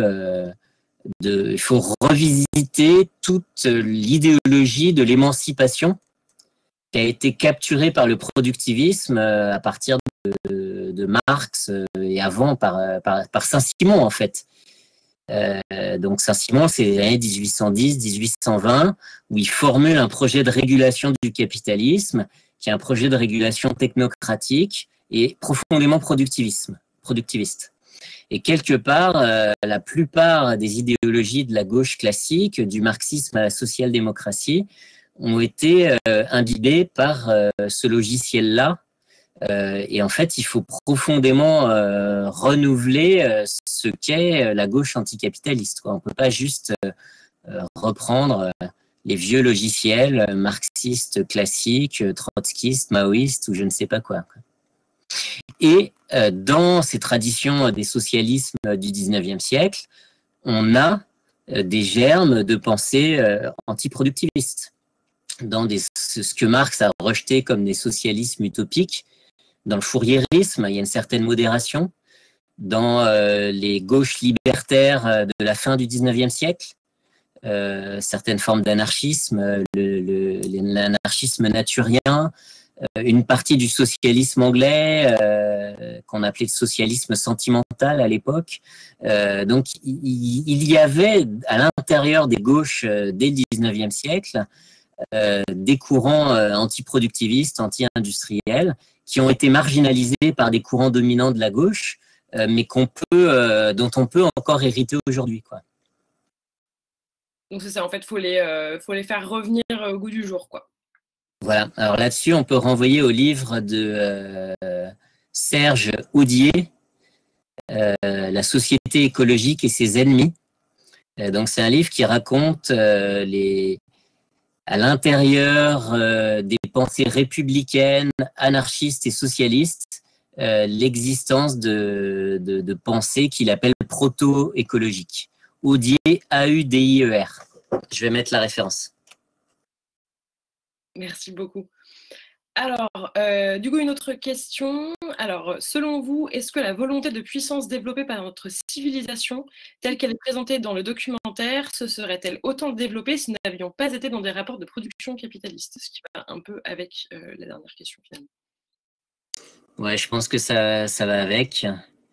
il faut revisiter toute l'idéologie de l'émancipation qui a été capturée par le productivisme à partir de Marx et avant par Saint-Simon en fait. Donc Saint-Simon, c'est les années 1810-1820 où il formule un projet de régulation du capitalisme qui est un projet de régulation technocratique et profondément productiviste. Et quelque part, la plupart des idéologies de la gauche classique, du marxisme à la social-démocratie, ont été imbibées par ce logiciel-là. Et en fait, il faut profondément renouveler ce qu'est la gauche anticapitaliste. On ne peut pas juste reprendre les vieux logiciels marxistes classiques, trotskistes, maoïstes ou je ne sais pas quoi. Et dans ces traditions des socialismes du 19e siècle, on a des germes de pensée antiproductiviste. Dans ce que Marx a rejeté comme des socialismes utopiques, dans le fourriérisme, il y a une certaine modération. Dans les gauches libertaires de la fin du 19e siècle, certaines formes d'anarchisme, l'anarchisme naturien, une partie du socialisme anglais, qu'on appelait le socialisme sentimental à l'époque. Donc, il y avait à l'intérieur des gauches dès le 19e siècle des courants antiproductivistes, anti-industriels, qui ont été marginalisés par des courants dominants de la gauche, mais dont on peut encore hériter aujourd'hui, quoi. Donc c'est ça, en fait, faut les faire revenir au goût du jour, quoi. Voilà. Alors là-dessus, on peut renvoyer au livre de Serge Audier, La société écologique et ses ennemis. Donc c'est un livre qui raconte à l'intérieur des pensées républicaines, anarchistes et socialistes, l'existence de pensées qu'il appelle proto-écologiques. Audier, A-U-D-I-E-R. Je vais mettre la référence. Merci beaucoup. Alors, du coup, une autre question. Alors, selon vous, est-ce que la volonté de puissance développée par notre civilisation, telle qu'elle est présentée dans le documentaire, se serait-elle autant développée si nous n'avions pas été dans des rapports de production capitalistes? Ce qui va un peu avec la dernière question, finalement. Ouais, je pense que ça va avec.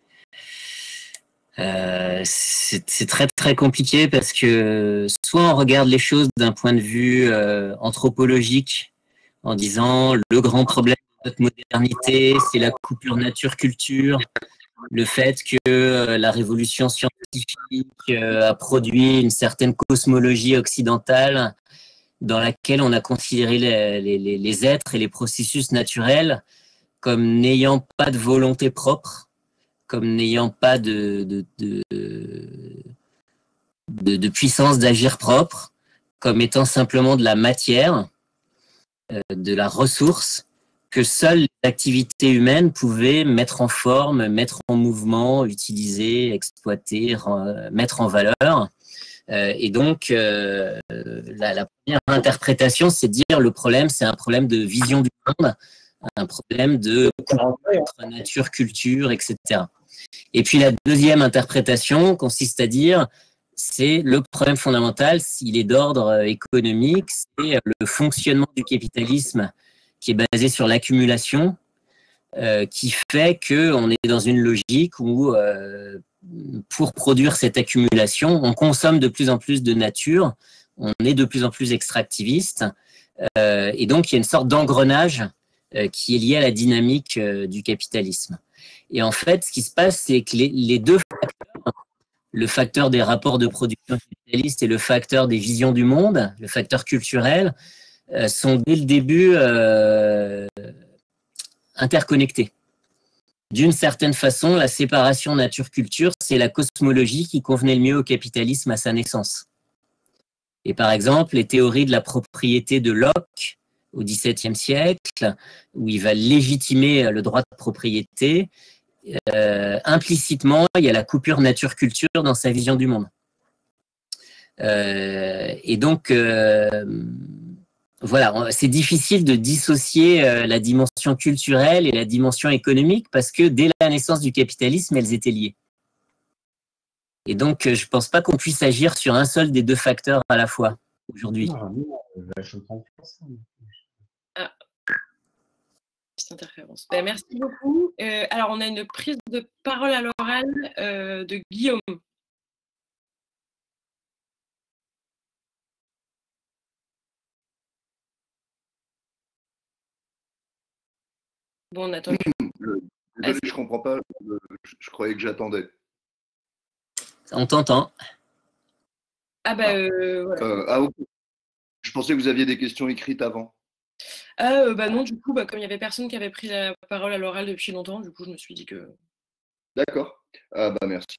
C'est très très compliqué parce que soit on regarde les choses d'un point de vue anthropologique en disant le grand problème de notre modernité, c'est la coupure nature-culture, le fait que la révolution scientifique a produit une certaine cosmologie occidentale dans laquelle on a considéré les êtres et les processus naturels comme n'ayant pas de volonté propre, comme n'ayant pas de puissance d'agir propre, comme étant simplement de la matière, de la ressource, que seules les activités humaines pouvaient mettre en forme, mettre en mouvement, utiliser, exploiter, mettre en valeur. Et donc, la première interprétation, c'est de dire le problème, c'est un problème de vision du monde, un problème de nature, culture, etc. Et puis la deuxième interprétation consiste à dire c'est le problème fondamental, s'il est d'ordre économique, c'est le fonctionnement du capitalisme qui est basé sur l'accumulation, qui fait qu'on est dans une logique où, pour produire cette accumulation, on consomme de plus en plus de nature, on est de plus en plus extractiviste, et donc il y a une sorte d'engrenage qui est lié à la dynamique du capitalisme. Et en fait, ce qui se passe, c'est que les deux facteurs, le facteur des rapports de production capitalistes et le facteur des visions du monde, le facteur culturel, sont dès le début interconnectés. D'une certaine façon, la séparation nature-culture, c'est la cosmologie qui convenait le mieux au capitalisme à sa naissance. Et par exemple, les théories de la propriété de Locke au XVIIe siècle, où il va légitimer le droit de propriété, implicitement, il y a la coupure nature-culture dans sa vision du monde. Et donc, voilà, c'est difficile de dissocier la dimension culturelle et la dimension économique parce que dès la naissance du capitalisme, elles étaient liées. Et donc, je ne pense pas qu'on puisse agir sur un seul des deux facteurs à la fois aujourd'hui. Je comprends pas ça. Ah. Petite interférence. Ben, merci beaucoup. Alors, on a une prise de parole à l'oral de Guillaume. Bon, on attend. Désolé, je comprends pas. Je croyais que j'attendais. On t'entend. Ah bah voilà. Ok. Je pensais que vous aviez des questions écrites avant. Bah non, du coup, comme il n'y avait personne qui avait pris la parole à l'oral depuis longtemps, du coup, je me suis dit que... D'accord. Bah merci.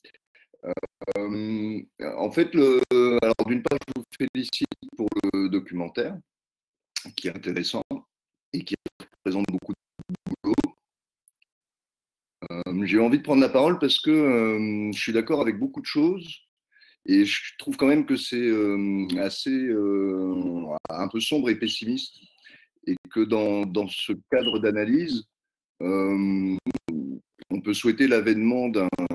En fait, alors d'une part, je vous félicite pour le documentaire, qui est intéressant et qui représente beaucoup de boulot. J'ai envie de prendre la parole parce que je suis d'accord avec beaucoup de choses et je trouve quand même que c'est assez un peu sombre et pessimiste et que dans ce cadre d'analyse, on peut souhaiter l'avènement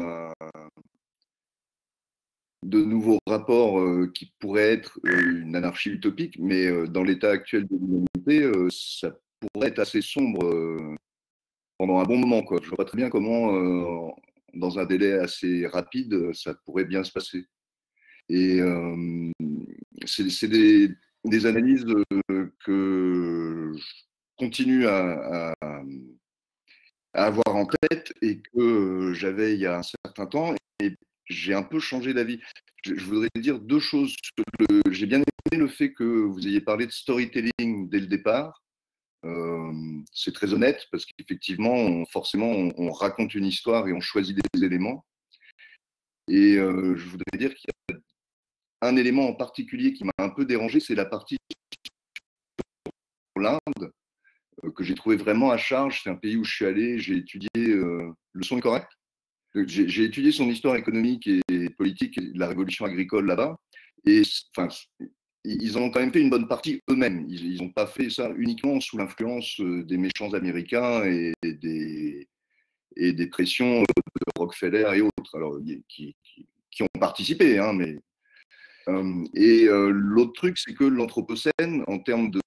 de nouveaux rapports qui pourraient être une anarchie utopique, mais dans l'état actuel de l'humanité, ça pourrait être assez sombre pendant un bon moment, quoi. Je vois très bien comment, dans un délai assez rapide, ça pourrait bien se passer. Et c'est des analyses que je continue à avoir en tête et que j'avais il y a un certain temps, et j'ai un peu changé d'avis. Je voudrais dire deux choses. J'ai bien aimé le fait que vous ayez parlé de storytelling dès le départ. C'est très honnête parce qu'effectivement, forcément, on raconte une histoire et on choisit des éléments. Et je voudrais dire qu'il y a un élément en particulier qui m'a un peu dérangé, c'est la partie sur l'Inde, que j'ai trouvé vraiment à charge. C'est un pays où je suis allé, j'ai étudié, le son est correct? J'ai étudié son histoire économique et politique et de la révolution agricole là-bas. Et enfin, ils ont quand même fait une bonne partie eux-mêmes. Ils n'ont pas fait ça uniquement sous l'influence des méchants américains et des pressions de Rockefeller et autres, alors, qui ont participé. Hein, mais, l'autre truc, c'est que l'Anthropocène, en termes de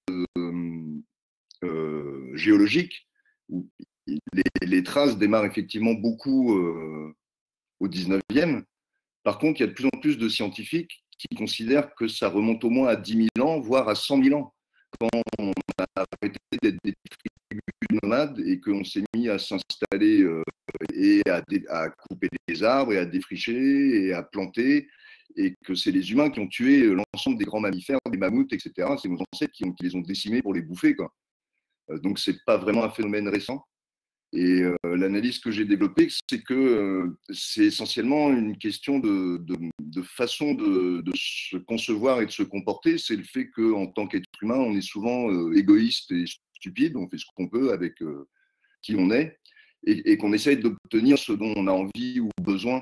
géologique, où les traces démarrent effectivement beaucoup au 19e. Par contre, il y a de plus en plus de scientifiques qui considèrent que ça remonte au moins à 10 000 ans, voire à 100 000 ans, quand on a arrêté d'être des tribus nomades et qu'on s'est mis à s'installer et à couper des arbres et à défricher et à planter, et que c'est les humains qui ont tué l'ensemble des grands mammifères, des mammouths, etc. C'est nos ancêtres qui les ont décimés pour les bouffer, quoi. Donc, ce n'est pas vraiment un phénomène récent. Et l'analyse que j'ai développée, c'est que c'est essentiellement une question de façon de se concevoir et de se comporter. C'est le fait qu'en tant qu'être humain, on est souvent égoïste et stupide, on fait ce qu'on peut avec qui on est, et qu'on essaye d'obtenir ce dont on a envie ou besoin.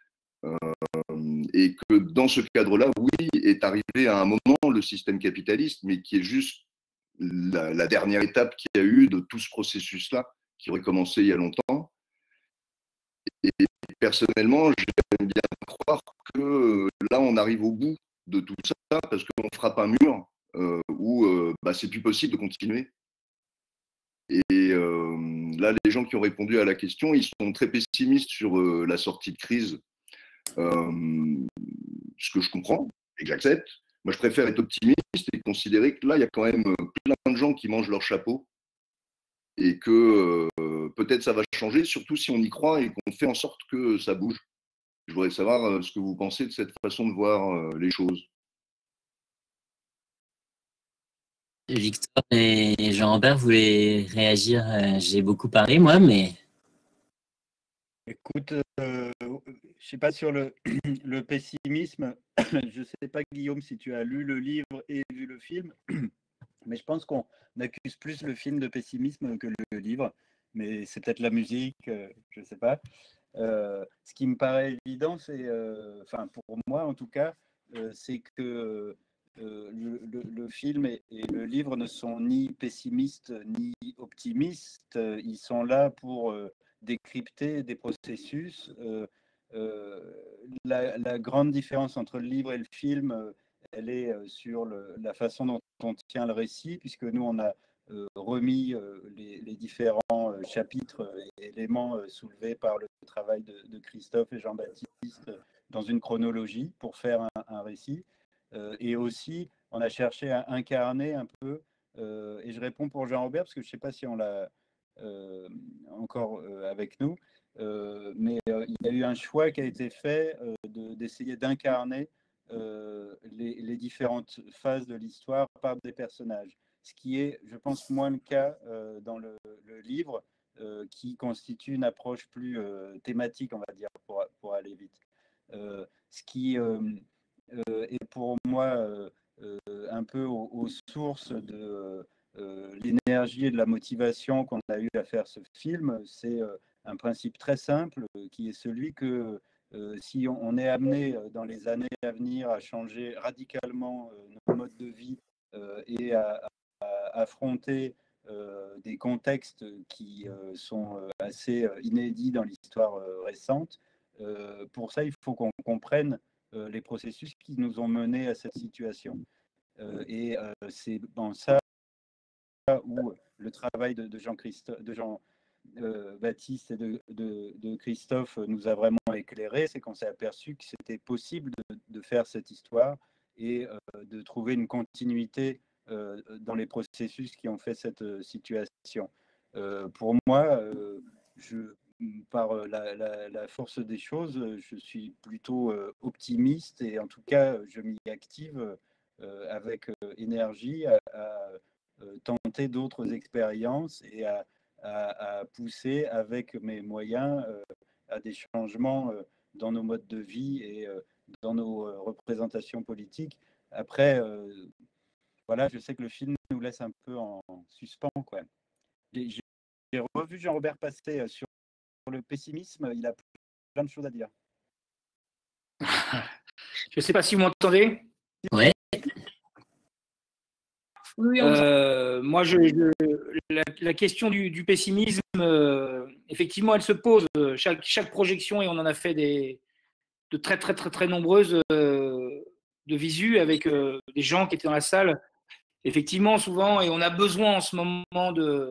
Et que dans ce cadre-là, oui, est arrivé à un moment le système capitaliste, mais qui est juste la dernière étape qu'il y a eu de tout ce processus-là, qui aurait commencé il y a longtemps. Et personnellement, j'aime bien croire que là, on arrive au bout de tout ça, parce qu'on frappe un mur où c'est plus possible de continuer. Et là, les gens qui ont répondu à la question, ils sont très pessimistes sur la sortie de crise, ce que je comprends et que j'accepte. Moi, je préfère être optimiste et considérer que là, il y a quand même plein de gens qui mangent leur chapeau et que peut-être ça va changer, surtout si on y croit et qu'on fait en sorte que ça bouge. Je voudrais savoir ce que vous pensez de cette façon de voir les choses. Victor et Jean-Robert voulaient réagir. J'ai beaucoup parlé, moi, mais... Écoute, je ne sais pas sur le pessimisme. Je ne sais pas, Guillaume, si tu as lu le livre et vu le film, mais je pense qu'on accuse plus le film de pessimisme que le livre. Mais c'est peut-être la musique, je ne sais pas. Ce qui me paraît évident, c'est, pour moi en tout cas, c'est que le film et le livre ne sont ni pessimistes ni optimistes. Ils sont là pour décrypter des processus. La grande différence entre le livre et le film, elle est sur la façon dont on tient le récit, puisque nous, on a remis les différents chapitres et éléments soulevés par le travail de Christophe et Jean-Baptiste dans une chronologie pour faire un récit. Et aussi, on a cherché à incarner un peu, et je réponds pour Jean-Robert, parce que je ne sais pas si on l'a encore avec nous, mais il y a eu un choix qui a été fait d'essayer d'incarner les différentes phases de l'histoire par des personnages. Ce qui est, je pense, moins le cas dans le livre, qui constitue une approche plus thématique, on va dire, pour aller vite. Ce qui est pour moi un peu aux sources de l'énergie et de la motivation qu'on a eu à faire ce film. C'est un principe très simple qui est celui que si on est amené dans les années à venir à changer radicalement nos modes de vie et à affronter des contextes qui sont assez inédits dans l'histoire récente, pour ça, il faut qu'on comprenne les processus qui nous ont menés à cette situation. Et c'est dans ça où le travail de Jean Baptiste et de Christophe nous a vraiment éclairé, c'est qu'on s'est aperçu que c'était possible de faire cette histoire et de trouver une continuité dans les processus qui ont fait cette situation. Pour moi, par la force des choses, je suis plutôt optimiste et en tout cas, je m'y active avec énergie à tenter d'autres expériences et à pousser avec mes moyens à des changements dans nos modes de vie et dans nos représentations politiques. Après, voilà, je sais que le film nous laisse un peu en suspens, quoi. J'ai revu Jean-Robert passer sur le pessimisme, il a plein de choses à dire. Je ne sais pas si vous m'entendez. Ouais. Oui, moi, la question du pessimisme, effectivement, elle se pose. Chaque projection, et on en a fait de très nombreuses de visu avec des gens qui étaient dans la salle. Effectivement, souvent, et on a besoin en ce moment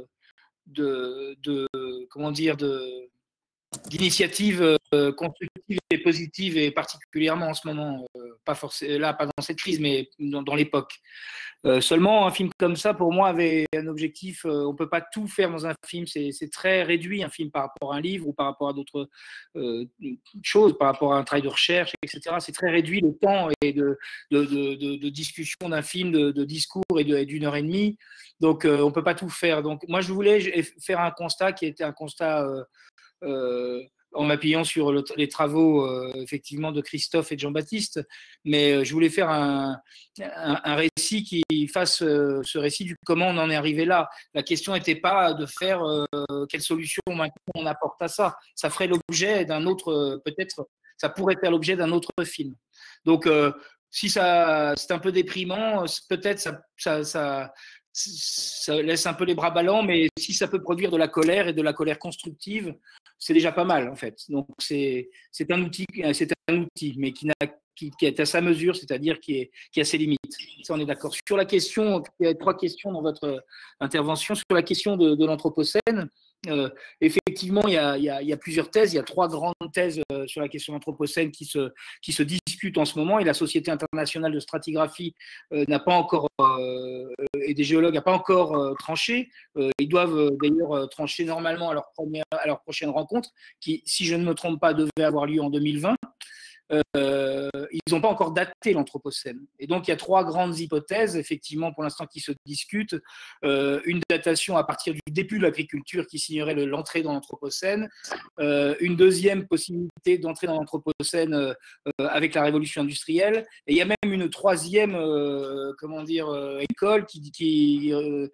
d'initiatives constructives et positives, et particulièrement en ce moment, pas dans cette crise, mais dans l'époque. Seulement, un film comme ça, pour moi, avait un objectif. On ne peut pas tout faire dans un film. C'est très réduit, un film, par rapport à un livre ou par rapport à d'autres choses, par rapport à un travail de recherche, etc. C'est très réduit le temps et de discussion d'un film, de discours et d'une heure et demie. Donc, on ne peut pas tout faire. Donc, moi, je voulais faire un constat qui était un constat en m'appuyant sur les travaux effectivement de Christophe et de Jean-Baptiste, mais je voulais faire un récit qui fasse ce récit du comment on en est arrivé là. La question n'était pas de faire quelle solution maintenant on apporte à ça. Ça ferait l'objet d'un autre, peut-être, ça pourrait faire l'objet d'un autre film. Donc, si c'est un peu déprimant, peut-être ça laisse un peu les bras ballants, mais si ça peut produire de la colère et de la colère constructive, c'est déjà pas mal en fait. Donc c'est un outil, mais qui est à sa mesure, c'est-à-dire qui a ses limites. Ça, on est d'accord. Sur la question, il y a 3 questions dans votre intervention. Sur la question de l'Anthropocène, effectivement, il y a plusieurs thèses. Il y a 3 grandes thèses sur la question de l'Anthropocène qui se discutent en ce moment, et la Société internationale de stratigraphie n'a pas encore et des géologues n'ont pas encore tranché. Ils doivent d'ailleurs trancher normalement à leur prochaine rencontre, qui, si je ne me trompe pas, devait avoir lieu en 2020. Ils n'ont pas encore daté l'Anthropocène. Et donc, il y a 3 grandes hypothèses, effectivement, pour l'instant, qui se discutent. Une datation à partir du début de l'agriculture qui signerait l'entrée dans l'Anthropocène. Une deuxième possibilité d'entrer dans l'Anthropocène avec la révolution industrielle. Et il y a même une troisième école qui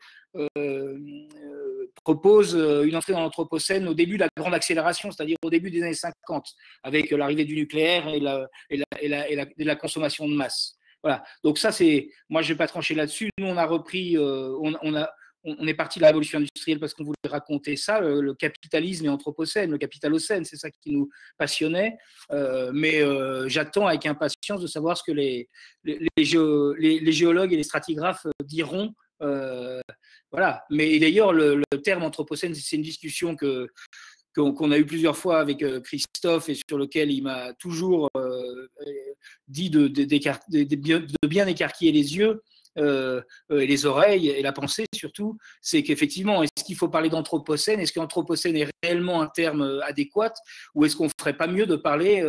propose une entrée dans l'Anthropocène au début de la grande accélération, c'est-à-dire au début des années 50, avec l'arrivée du nucléaire et la consommation de masse. Voilà. Donc ça, moi, je vais pas trancher là-dessus. Nous, on a repris, on est parti de la révolution industrielle parce qu'on voulait raconter ça, le capitalisme et Anthropocène, le capitalocène, c'est ça qui nous passionnait. Mais j'attends avec impatience de savoir ce que les géologues et les stratigraphes diront. Voilà. Mais d'ailleurs, le terme Anthropocène, c'est une discussion qu'on a eu plusieurs fois avec Christophe, et sur lequel il m'a toujours dit de bien écarquiller les yeux et les oreilles et la pensée surtout. C'est qu'effectivement, est-ce qu'il faut parler d'Anthropocène? Est-ce qu'Anthropocène est réellement un terme adéquat, ou est-ce qu'on ne ferait pas mieux de parler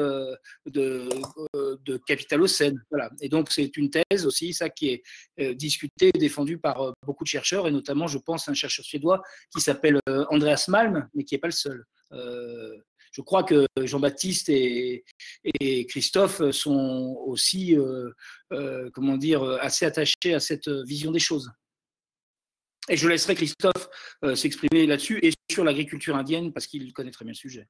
de capitalocène? Voilà. Et donc, c'est une thèse aussi, ça, qui est discutée et défendue par beaucoup de chercheurs, et notamment, je pense, un chercheur suédois qui s'appelle Andreas Malm, mais qui n'est pas le seul. Je crois que Jean-Baptiste et Christophe sont aussi, assez attachés à cette vision des choses. Et je laisserai Christophe s'exprimer là-dessus et sur l'agriculture indienne, parce qu'il connaît très bien le sujet.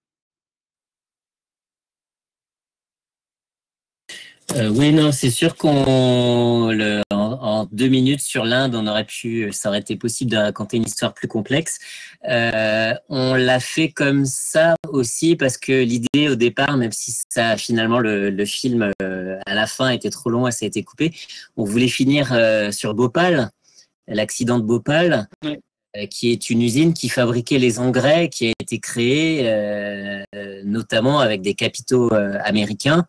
Oui, non, c'est sûr en 2 minutes sur l'Inde, ça aurait été possible de raconter une histoire plus complexe. On l'a fait comme ça aussi parce que l'idée au départ, même si ça finalement le film à la fin était trop long et ça a été coupé, on voulait finir sur Bhopal, l'accident de Bhopal. Ouais. qui est une usine qui fabriquait les engrais, qui a été créée notamment avec des capitaux américains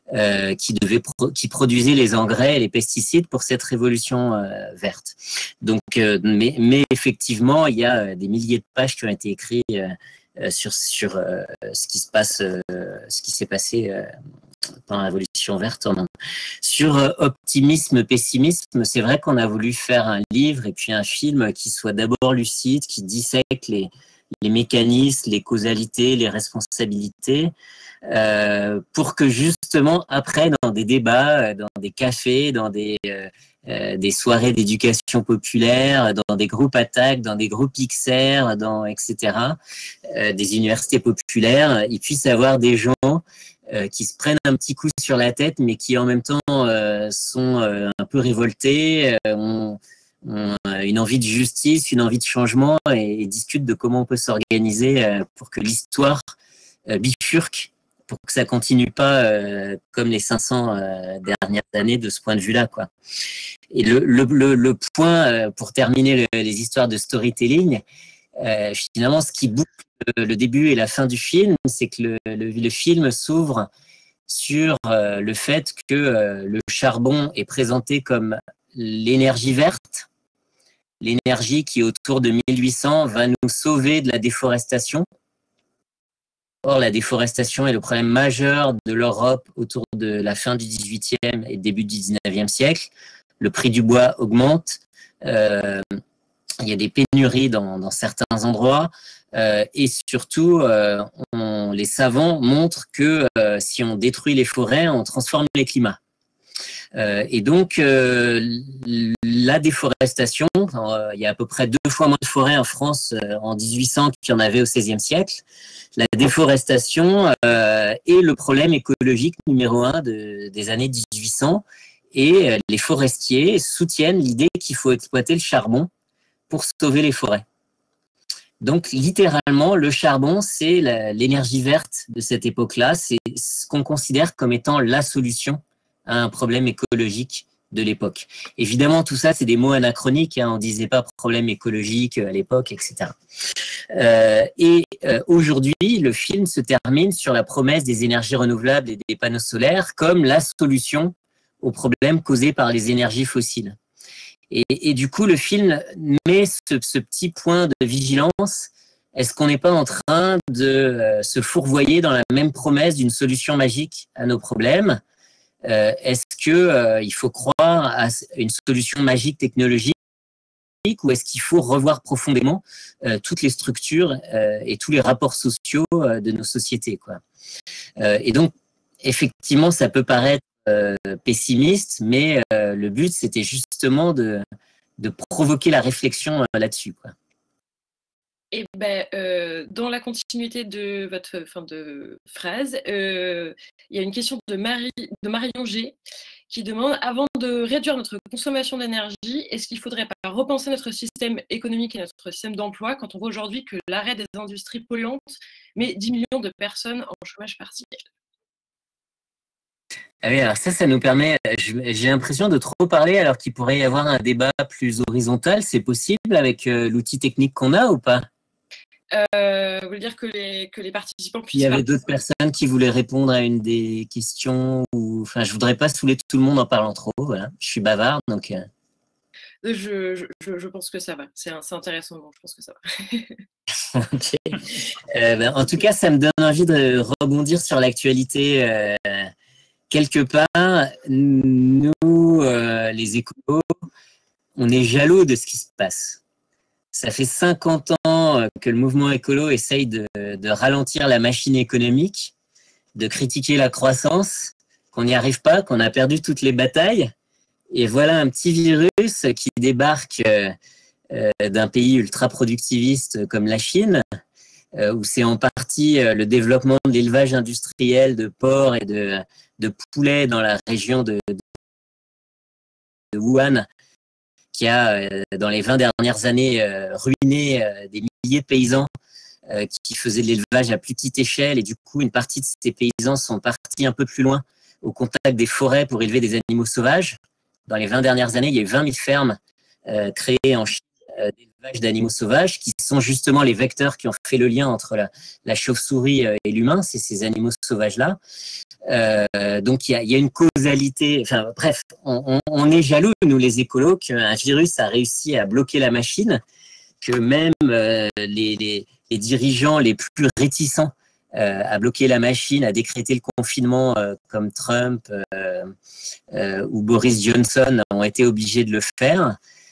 qui produisaient les engrais et les pesticides pour cette révolution verte. Donc, mais effectivement, il y a des milliers de pages qui ont été écrites sur ce qui se passe, ce qui s'est passé pendant la révolution verte. Sur optimisme, pessimisme, c'est vrai qu'on a voulu faire un livre et puis un film qui soit d'abord lucide, qui dissèque les mécanismes, les causalités, les responsabilités, pour que justement après, dans des débats, dans des cafés, dans des soirées d'éducation populaire, dans des groupes attaques, dans des groupes XR, etc., des universités populaires, il puisse y avoir des gens qui se prennent un petit coup sur la tête, mais qui en même temps sont un peu révoltés, ont une envie de justice, une envie de changement et discutent de comment on peut s'organiser pour que l'histoire bifurque, pour que ça continue pas comme les 500 dernières années de ce point de vue-là, quoi. Et le point, pour terminer les histoires de storytelling, finalement, ce qui boucle le début et la fin du film, c'est que le film s'ouvre sur le fait que le charbon est présenté comme l'énergie verte, l'énergie qui, autour de 1800, va nous sauver de la déforestation. Or, la déforestation est le problème majeur de l'Europe autour de la fin du XVIIIe et début du XIXe siècle. Le prix du bois augmente. Il y a des pénuries dans certains endroits. Et surtout, les savants montrent que si on détruit les forêts, on transforme les climats. Et donc, la déforestation, il y a à peu près 2 fois moins de forêts en France en 1800 qu'il y en avait au XVIe siècle. La déforestation est le problème écologique numéro 1 des années 1800. Et les forestiers soutiennent l'idée qu'il faut exploiter le charbon pour sauver les forêts. Donc, littéralement, le charbon, c'est l'énergie verte de cette époque-là. C'est ce qu'on considère comme étant la solution à un problème écologique de l'époque. Évidemment, tout ça, c'est des mots anachroniques. Hein, on ne disait pas problème écologique à l'époque, etc. Aujourd'hui, le film se termine sur la promesse des énergies renouvelables et des panneaux solaires comme la solution aux problèmes causés par les énergies fossiles. Et du coup, le film met ce petit point de vigilance. Est-ce qu'on n'est pas en train de se fourvoyer dans la même promesse d'une solution magique à nos problèmes? Est-ce qu'il faut croire à une solution magique technologique ou est-ce qu'il faut revoir profondément toutes les structures et tous les rapports sociaux de nos sociétés, quoi. Et donc, effectivement, ça peut paraître pessimiste, mais le but, c'était justement de provoquer la réflexion là-dessus, quoi. Et dans la continuité de votre fin de phrase, il y a une question de Marion G qui demande, avant de réduire notre consommation d'énergie, est-ce qu'il ne faudrait pas repenser notre système économique et notre système d'emploi quand on voit aujourd'hui que l'arrêt des industries polluantes met 10 millions de personnes en chômage partiel? Ah oui, alors ça nous permet, j'ai l'impression de trop parler alors qu'il pourrait y avoir un débat plus horizontal. C'est possible avec l'outil technique qu'on a ou pas? Vous voulez dire que les participants puissent... Il y avait d'autres personnes qui voulaient répondre à une des questions ou... Enfin, je voudrais pas saouler tout le monde en parlant trop, voilà. Je suis bavard, donc... Je pense que ça va. C'est intéressant, donc je pense que ça va. Okay. En tout cas, ça me donne envie de rebondir sur l'actualité. Quelque part, nous, les écolos, on est jaloux de ce qui se passe. Ça fait 50 ans que le mouvement écolo essaye de ralentir la machine économique, de critiquer la croissance, qu'on n'y arrive pas, qu'on a perdu toutes les batailles. Et voilà un petit virus qui débarque d'un pays ultra productiviste comme la Chine, où c'est en partie le développement de l'élevage industriel de porcs et de poulets dans la région de Wuhan, qui a, dans les 20 dernières années, ruiné des milliers de paysans qui faisaient de l'élevage à plus petite échelle. Et du coup, une partie de ces paysans sont partis un peu plus loin, au contact des forêts, pour élever des animaux sauvages. Dans les 20 dernières années, il y a eu 20 000 fermes créées en Chine d'élevage d'animaux sauvages, qui sont justement les vecteurs qui ont fait le lien entre la chauve-souris et l'humain, c'est ces animaux sauvages-là. Donc, il y a une causalité. Enfin, bref, on est jaloux, nous les écolos, qu'un virus a réussi à bloquer la machine, que même les dirigeants les plus réticents à bloquer la machine, à décréter le confinement comme Trump ou Boris Johnson ont été obligés de le faire.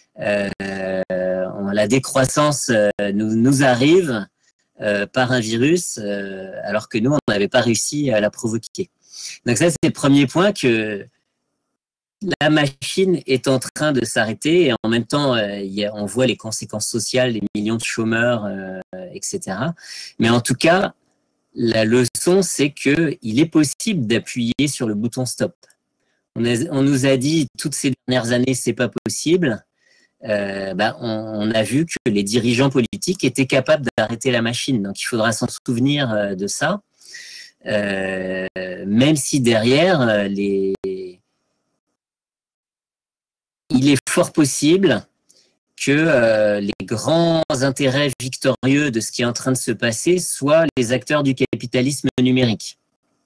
La décroissance nous arrive par un virus alors que nous, on n'avait pas réussi à la provoquer. Donc ça, c'est le premier point, que la machine est en train de s'arrêter et en même temps, on voit les conséquences sociales, les millions de chômeurs, etc. Mais en tout cas, la leçon, c'est qu'il est possible d'appuyer sur le bouton stop. On nous a dit toutes ces dernières années, c'est pas possible. On a vu que les dirigeants politiques étaient capables d'arrêter la machine. Donc, il faudra s'en souvenir de ça. Même si derrière, il est fort possible que les grands intérêts victorieux de ce qui est en train de se passer soient les acteurs du capitalisme numérique.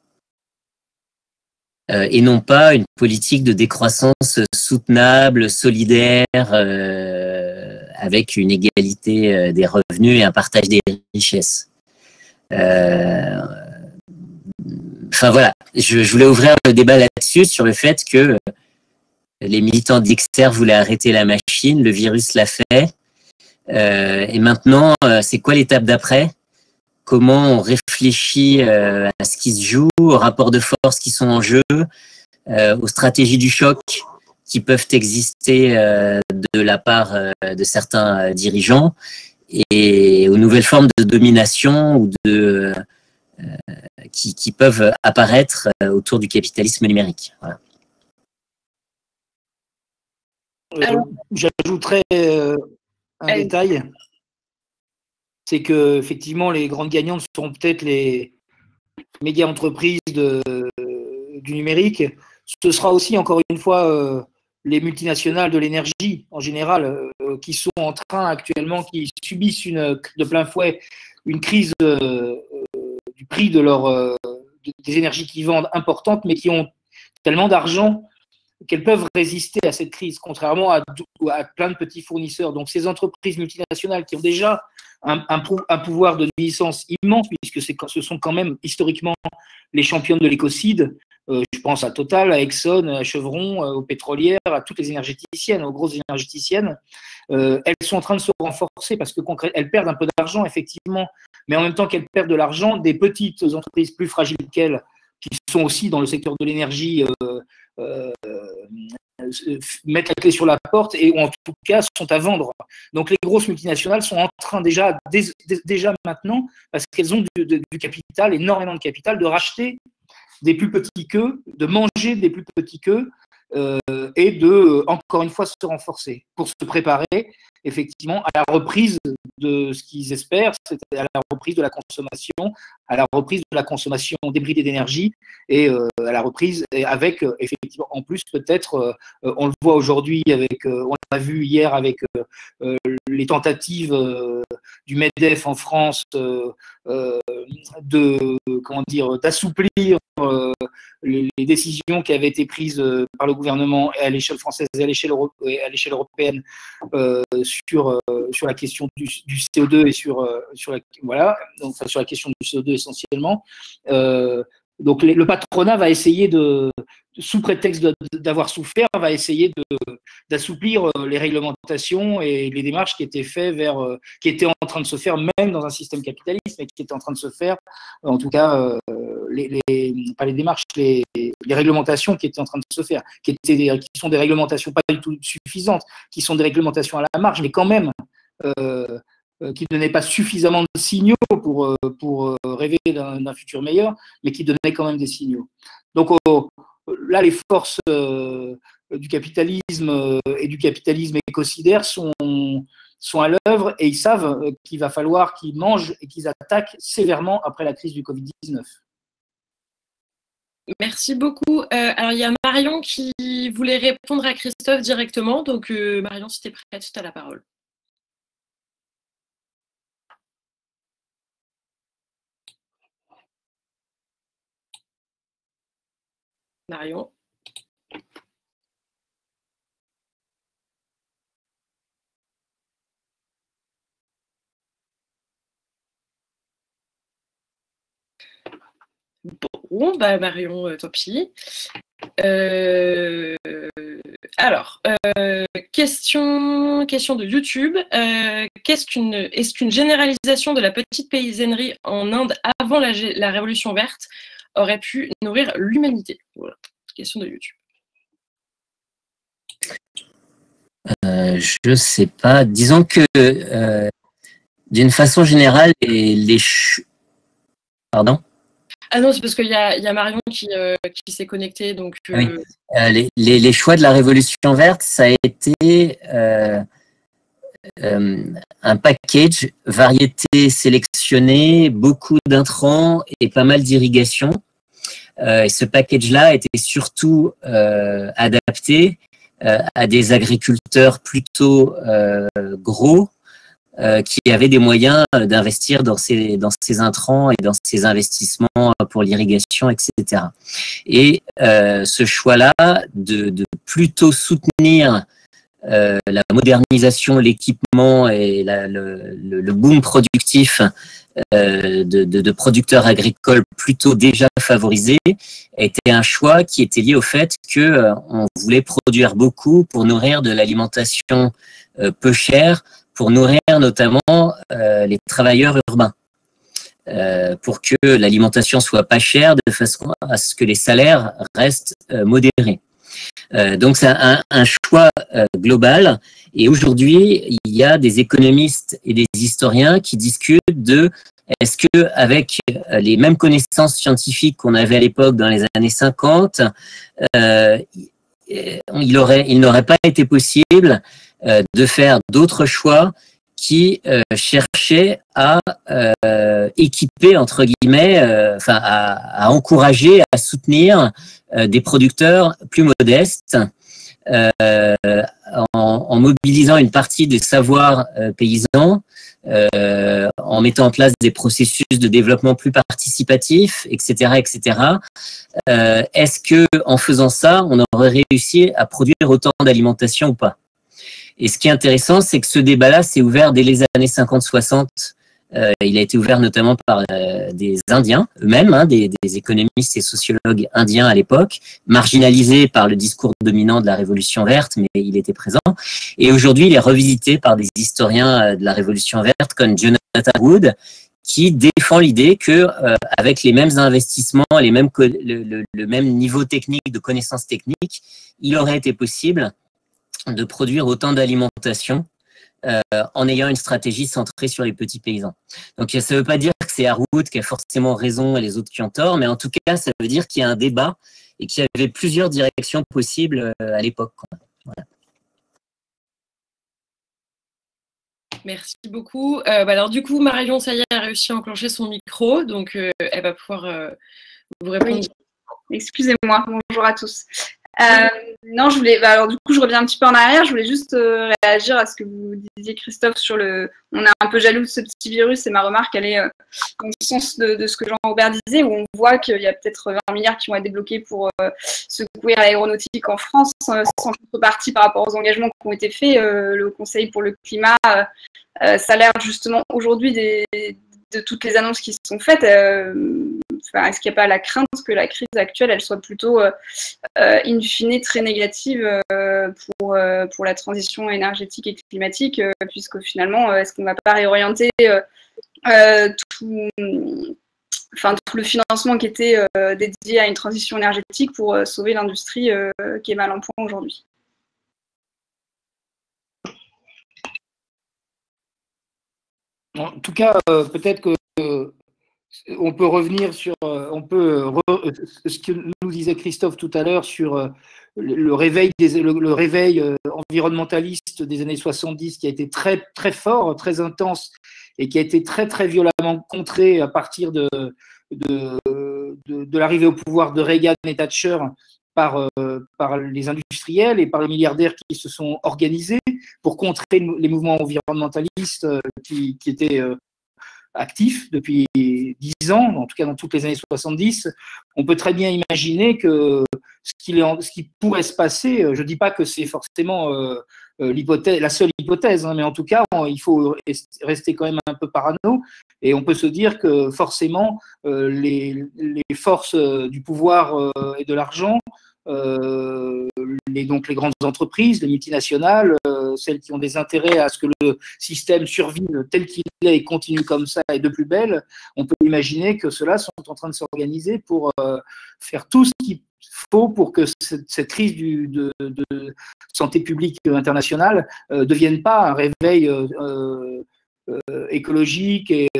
Et non pas une politique de décroissance soutenable, solidaire, avec une égalité des revenus et un partage des richesses. Enfin voilà, je voulais ouvrir le débat là-dessus, sur le fait que les militants d'Ixer voulaient arrêter la machine, le virus l'a fait. Et maintenant, c'est quoi l'étape d'après? Comment on réfléchit à ce qui se joue, aux rapports de force qui sont en jeu, aux stratégies du choc qui peuvent exister de la part de certains dirigeants, et aux nouvelles formes de domination ou qui peuvent apparaître autour du capitalisme numérique. Voilà. J'ajouterais un détail, c'est que effectivement les grandes gagnantes seront peut-être les méga entreprises du numérique. Ce sera aussi, encore une fois, les multinationales de l'énergie en général, qui sont en train actuellement, qui subissent de plein fouet une crise du prix des énergies qu'ils vendent importante, mais qui ont tellement d'argent qu'elles peuvent résister à cette crise, contrairement à plein de petits fournisseurs. Donc ces entreprises multinationales qui ont déjà un pouvoir de nuisance immense, puisque ce sont quand même historiquement les championnes de l'écocide. Je pense à Total, à Exxon, à Chevron, aux pétrolières, à toutes les énergéticiennes, aux grosses énergéticiennes. Elles sont en train de se renforcer parce que elles perdent un peu d'argent, effectivement, mais en même temps qu'elles perdent de l'argent, des petites entreprises plus fragiles qu'elles, qui sont aussi dans le secteur de l'énergie, mettent la clé sur la porte et en tout cas sont à vendre. Donc les grosses multinationales sont en train déjà maintenant, parce qu'elles ont du capital, énormément de capital, de racheter des plus petits qu'eux, de manger des plus petits qu'eux, et de, encore une fois, se renforcer pour se préparer effectivement à la reprise de ce qu'ils espèrent, c'est-à-dire à la reprise de la consommation, à la reprise de la consommation débridée d'énergie, et à la reprise avec effectivement en plus peut-être, on le voit aujourd'hui avec, on l'a vu hier avec les tentatives du MEDEF en France d'assouplir les décisions qui avaient été prises par le gouvernement à l'échelle française et à l'échelle européenne sur la question du CO2 et sur la question du CO2 essentiellement. Donc le patronat va essayer sous prétexte d'avoir souffert, va essayer d'assouplir les réglementations et les démarches qui étaient qui étaient en train de se faire même dans un système capitaliste, mais qui étaient en train de se faire, en tout cas, pas les démarches, les réglementations qui étaient en train de se faire, qui sont des réglementations pas du tout suffisantes, qui sont des réglementations à la marge, mais quand même qui ne donnaient pas suffisamment de signaux pour rêver d'un futur meilleur, mais qui donnaient quand même des signaux. Donc là, les forces du capitalisme et du capitalisme écocidaire sont à l'œuvre, et ils savent qu'il va falloir qu'ils mangent et qu'ils attaquent sévèrement après la crise du Covid-19. Merci beaucoup. Alors, il y a Marion qui voulait répondre à Christophe directement. Donc, Marion, si tu es prête, tu as la parole. Marion. Bon, bah Marion, tant pis. Alors, question de YouTube. Est-ce qu'une généralisation de la petite paysannerie en Inde avant la Révolution verte aurait pu nourrir l'humanité? Voilà, question de YouTube. Je sais pas. Disons que d'une façon générale, Pardon? Ah non, c'est parce qu'il y a Marion qui s'est connectée. Donc, oui. Les choix de la Révolution verte, ça a été un package, variété sélectionnée, beaucoup d'intrants et pas mal d'irrigation. Et ce package-là était surtout adapté à des agriculteurs plutôt gros, qui avaient des moyens d'investir dans ces intrants et dans ces investissements pour l'irrigation, etc. Et ce choix-là de plutôt soutenir la modernisation, l'équipement et le boom productif de producteurs agricoles plutôt déjà favorisés était un choix qui était lié au fait qu'on voulait produire beaucoup pour nourrir de l'alimentation peu chère, pour nourrir notamment les travailleurs urbains, pour que l'alimentation soit pas chère de façon à ce que les salaires restent modérés. Donc c'est un choix global, et aujourd'hui il y a des économistes et des historiens qui discutent de est-ce que avec les mêmes connaissances scientifiques qu'on avait à l'époque dans les années 50, il n'aurait pas été possible de faire d'autres choix qui cherchaient à équiper, entre guillemets, à encourager, à soutenir des producteurs plus modestes, en mobilisant une partie des savoirs paysans, en mettant en place des processus de développement plus participatifs, etc., etc. Est-ce que en faisant ça, on aurait réussi à produire autant d'alimentation ou pas? Et ce qui est intéressant, c'est que ce débat-là s'est ouvert dès les années 50-60. Il a été ouvert notamment par des Indiens eux-mêmes, hein, des économistes et sociologues indiens à l'époque, marginalisés par le discours dominant de la Révolution verte, mais il était présent. Et aujourd'hui, il est revisité par des historiens de la Révolution verte comme Jonathan Wood, qui défend l'idée que avec les mêmes investissements, le même niveau technique de connaissances techniques, il aurait été possible de produire autant d'alimentation en ayant une stratégie centrée sur les petits paysans. Donc ça ne veut pas dire que c'est Harwood qui a forcément raison et les autres qui ont tort, mais en tout cas, ça veut dire qu'il y a un débat et qu'il y avait plusieurs directions possibles à l'époque. Voilà. Merci beaucoup. Alors du coup, Marion, ça y est, a réussi à enclencher son micro, donc elle va pouvoir vous répondre. Oui. Excusez-moi, bonjour à tous. Non, alors du coup, je reviens un petit peu en arrière. Je voulais juste réagir à ce que vous disiez, Christophe, sur on est un peu jaloux de ce petit virus, et ma remarque, elle est dans le sens de ce que Jean-Robert disait, où on voit qu'il y a peut-être 20 milliards qui vont être débloqués pour secourir l'aéronautique en France, sans contrepartie par rapport aux engagements qui ont été faits. Le Conseil pour le climat s'alerte justement aujourd'hui de toutes les annonces qui se sont faites. Est-ce qu'il n'y a pas la crainte que la crise actuelle, elle soit plutôt, in fine, très négative pour la transition énergétique et climatique, puisque finalement, est-ce qu'on ne va pas réorienter tout le financement qui était dédié à une transition énergétique pour sauver l'industrie qui est mal en point aujourd'hui? En tout cas, peut-être que on peut revenir sur ce que nous disait Christophe tout à l'heure sur le réveil environnementaliste des années 70, qui a été très, très fort, très intense, et qui a été très, très violemment contré à partir de l'arrivée au pouvoir de Reagan et Thatcher par les industriels et par les milliardaires qui se sont organisés pour contrer les mouvements environnementalistes qui étaient actifs depuis 10 ans, en tout cas dans toutes les années 70. On peut très bien imaginer que ce qui pourrait se passer, je ne dis pas que c'est forcément la seule hypothèse, hein, mais en tout cas, il faut rester quand même un peu parano, et on peut se dire que forcément, les forces du pouvoir et de l'argent, donc les grandes entreprises, les multinationales, celles qui ont des intérêts à ce que le système survive tel qu'il est et continue comme ça et de plus belle, on peut imaginer que ceux-là sont en train de s'organiser pour faire tout ce qu'il faut pour que cette crise de santé publique internationale ne devienne pas un réveil écologique et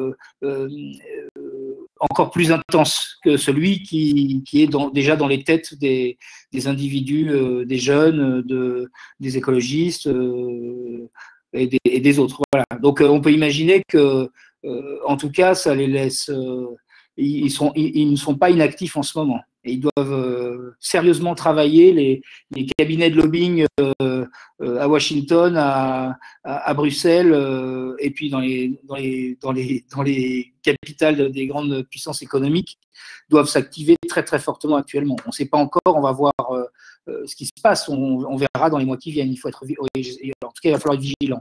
encore plus intense que celui qui est déjà dans les têtes des individus, des jeunes, des écologistes et des autres. Voilà. Donc on peut imaginer que, en tout cas, ça les laisse. Ils ne sont pas inactifs en ce moment. Et ils doivent sérieusement travailler, les cabinets de lobbying à Washington, à Bruxelles, et puis dans les capitales des grandes puissances économiques, doivent s'activer très très fortement actuellement. On ne sait pas encore, on va voir ce qui se passe, on verra dans les mois qui viennent. Il faut être, en tout cas, il va falloir être vigilant.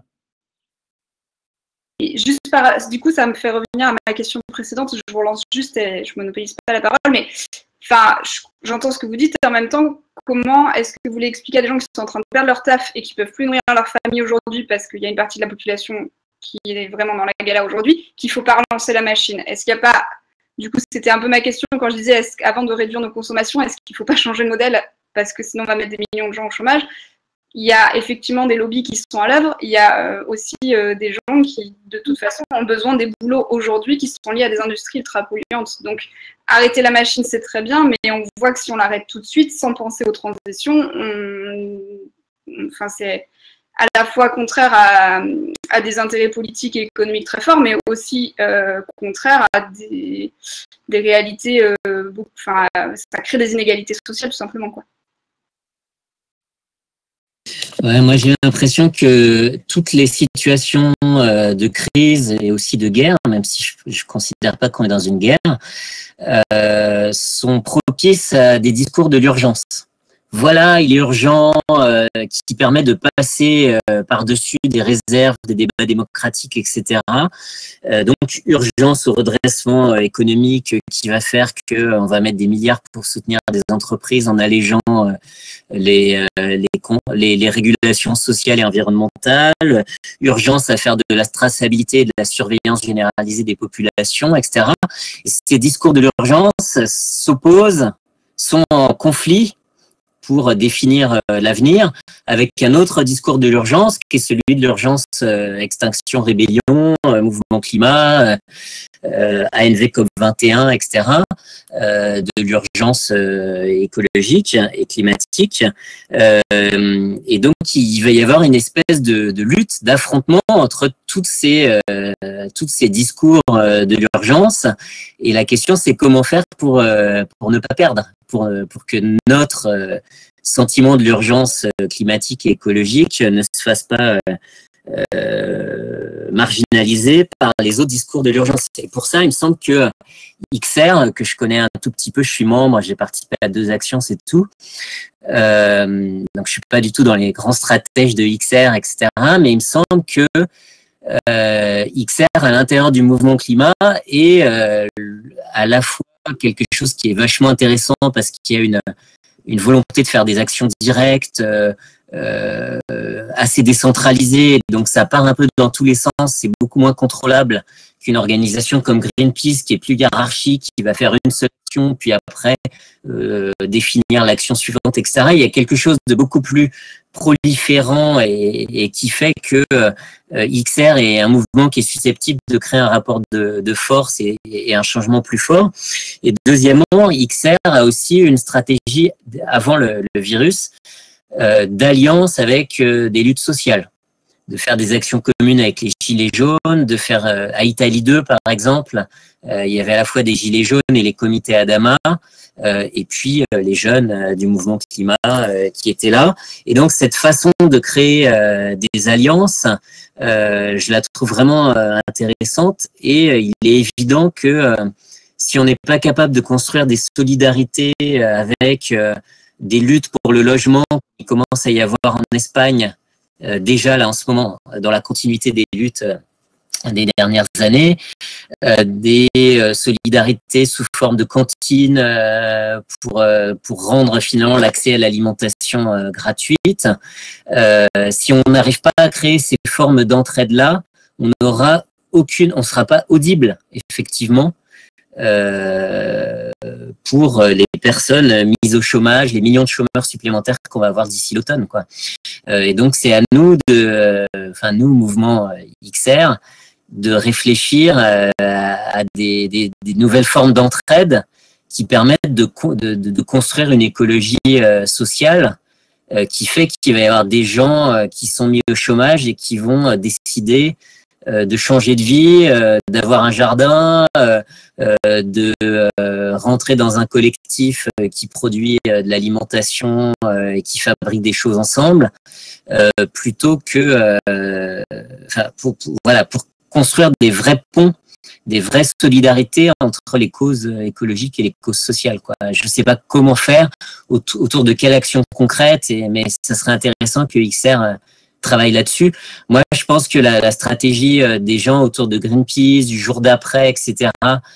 Et juste du coup, ça me fait revenir à ma question précédente. Je vous relance juste et je ne monopolise pas la parole, mais enfin, j'entends ce que vous dites et en même temps, comment est-ce que vous voulez expliquer à des gens qui sont en train de perdre leur taf et qui ne peuvent plus nourrir leur famille aujourd'hui parce qu'il y a une partie de la population qui est vraiment dans la galère aujourd'hui, qu'il ne faut pas relancer la machine? Est-ce qu'il n'y a pas, du coup, c'était un peu ma question quand je disais, avant de réduire nos consommations, est-ce qu'il ne faut pas changer de modèle parce que sinon on va mettre des millions de gens au chômage? Il y a effectivement des lobbies qui sont à l'œuvre. Il y a aussi des gens qui, de toute façon, ont besoin des boulots aujourd'hui qui sont liés à des industries ultra polluantes. Donc, arrêter la machine, c'est très bien, mais on voit que si on l'arrête tout de suite, sans penser aux transitions, c'est à la fois contraire à des intérêts politiques et économiques très forts, mais aussi contraire à des réalités, ça crée des inégalités sociales, tout simplement, quoi. Ouais, moi, j'ai l'impression que toutes les situations de crise et aussi de guerre, même si je considère pas qu'on est dans une guerre, sont propices à des discours de l'urgence. Voilà, il est urgent, qui permet de passer par-dessus des réserves, des débats démocratiques, etc. Donc, urgence au redressement économique qui va faire qu'on va mettre des milliards pour soutenir des entreprises en allégeant les régulations sociales et environnementales, urgence à faire de la traçabilité et de la surveillance généralisée des populations, etc. Et ces discours de l'urgence s'opposent, sont en conflit pour définir l'avenir, avec un autre discours de l'urgence, qui est celui de l'urgence Extinction Rébellion, Mouvement Climat, ANV COP21, etc., de l'urgence écologique et climatique. Et donc, il va y avoir une espèce de lutte, d'affrontement entre tous ces discours de l'urgence. Et la question, c'est comment faire pour ne pas perdre, pour que notre sentiment de l'urgence climatique et écologique ne se fasse pas marginalisé par les autres discours de l'urgence. Et pour ça, il me semble que XR, que je connais un tout petit peu, je suis membre, j'ai participé à 2 actions, c'est tout. Donc, je suis pas du tout dans les grands stratèges de XR, etc. Mais il me semble que XR, à l'intérieur du mouvement climat, est à la fois quelque chose qui est vachement intéressant parce qu'il y a une volonté de faire des actions directes, assez décentralisées, donc ça part un peu dans tous les sens, c'est beaucoup moins contrôlable qu'une organisation comme Greenpeace qui est plus hiérarchique, qui va faire une seule action, puis après définir l'action suivante, etc. Il y a quelque chose de beaucoup plus proliférant et qui fait que XR est un mouvement qui est susceptible de créer un rapport de force et un changement plus fort. Et deuxièmement, XR a aussi une stratégie, avant le virus, d'alliance avec des luttes sociales, de faire des actions communes avec les Gilets jaunes, de faire à Italie 2 par exemple, il y avait à la fois des Gilets jaunes et les comités Adama, et puis les jeunes du mouvement climat qui étaient là. Et donc cette façon de créer des alliances, je la trouve vraiment intéressante, et il est évident que si on n'est pas capable de construire des solidarités avec des luttes pour le logement qui commencent à y avoir en Espagne, déjà là en ce moment, dans la continuité des luttes des dernières années, des solidarités sous forme de cantines pour rendre finalement l'accès à l'alimentation gratuite. Si on n'arrive pas à créer ces formes d'entraide-là, on sera pas audible, effectivement, pour les personnes mises au chômage, les millions de chômeurs supplémentaires qu'on va avoir d'ici l'automne, quoi. Et donc, c'est à nous, nous, mouvement XR, de réfléchir à des nouvelles formes d'entraide qui permettent de construire une écologie sociale qui fait qu'il va y avoir des gens qui sont mis au chômage et qui vont décider de changer de vie, d'avoir un jardin, de rentrer dans un collectif qui produit de l'alimentation et qui fabrique des choses ensemble, plutôt que pour construire des vrais ponts, des vraies solidarités entre les causes écologiques et les causes sociales, quoi. Je ne sais pas comment faire, autour de quelle action concrète, mais ça serait intéressant que XR travaille là-dessus. Moi, je pense que la stratégie des gens autour de Greenpeace, du jour d'après, etc.,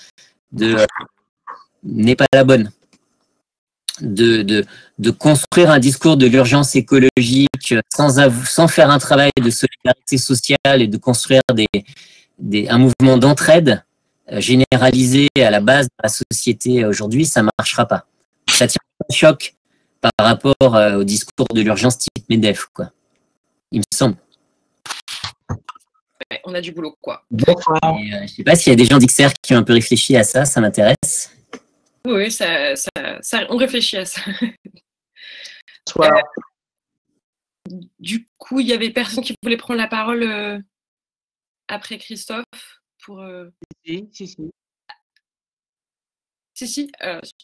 n'est pas la bonne. De construire un discours de l'urgence écologique sans faire un travail de solidarité sociale et de construire un mouvement d'entraide généralisé à la base de la société aujourd'hui, ça ne marchera pas. Ça tient un choc par rapport au discours de l'urgence type MEDEF, quoi. Il me semble. Ouais, on a du boulot, quoi. Je ne sais pas s'il y a des gens d'XR qui ont un peu réfléchi à ça, ça m'intéresse. Oui, on réfléchit à ça. Du coup, il y avait personne qui voulait prendre la parole après Christophe pour. Si.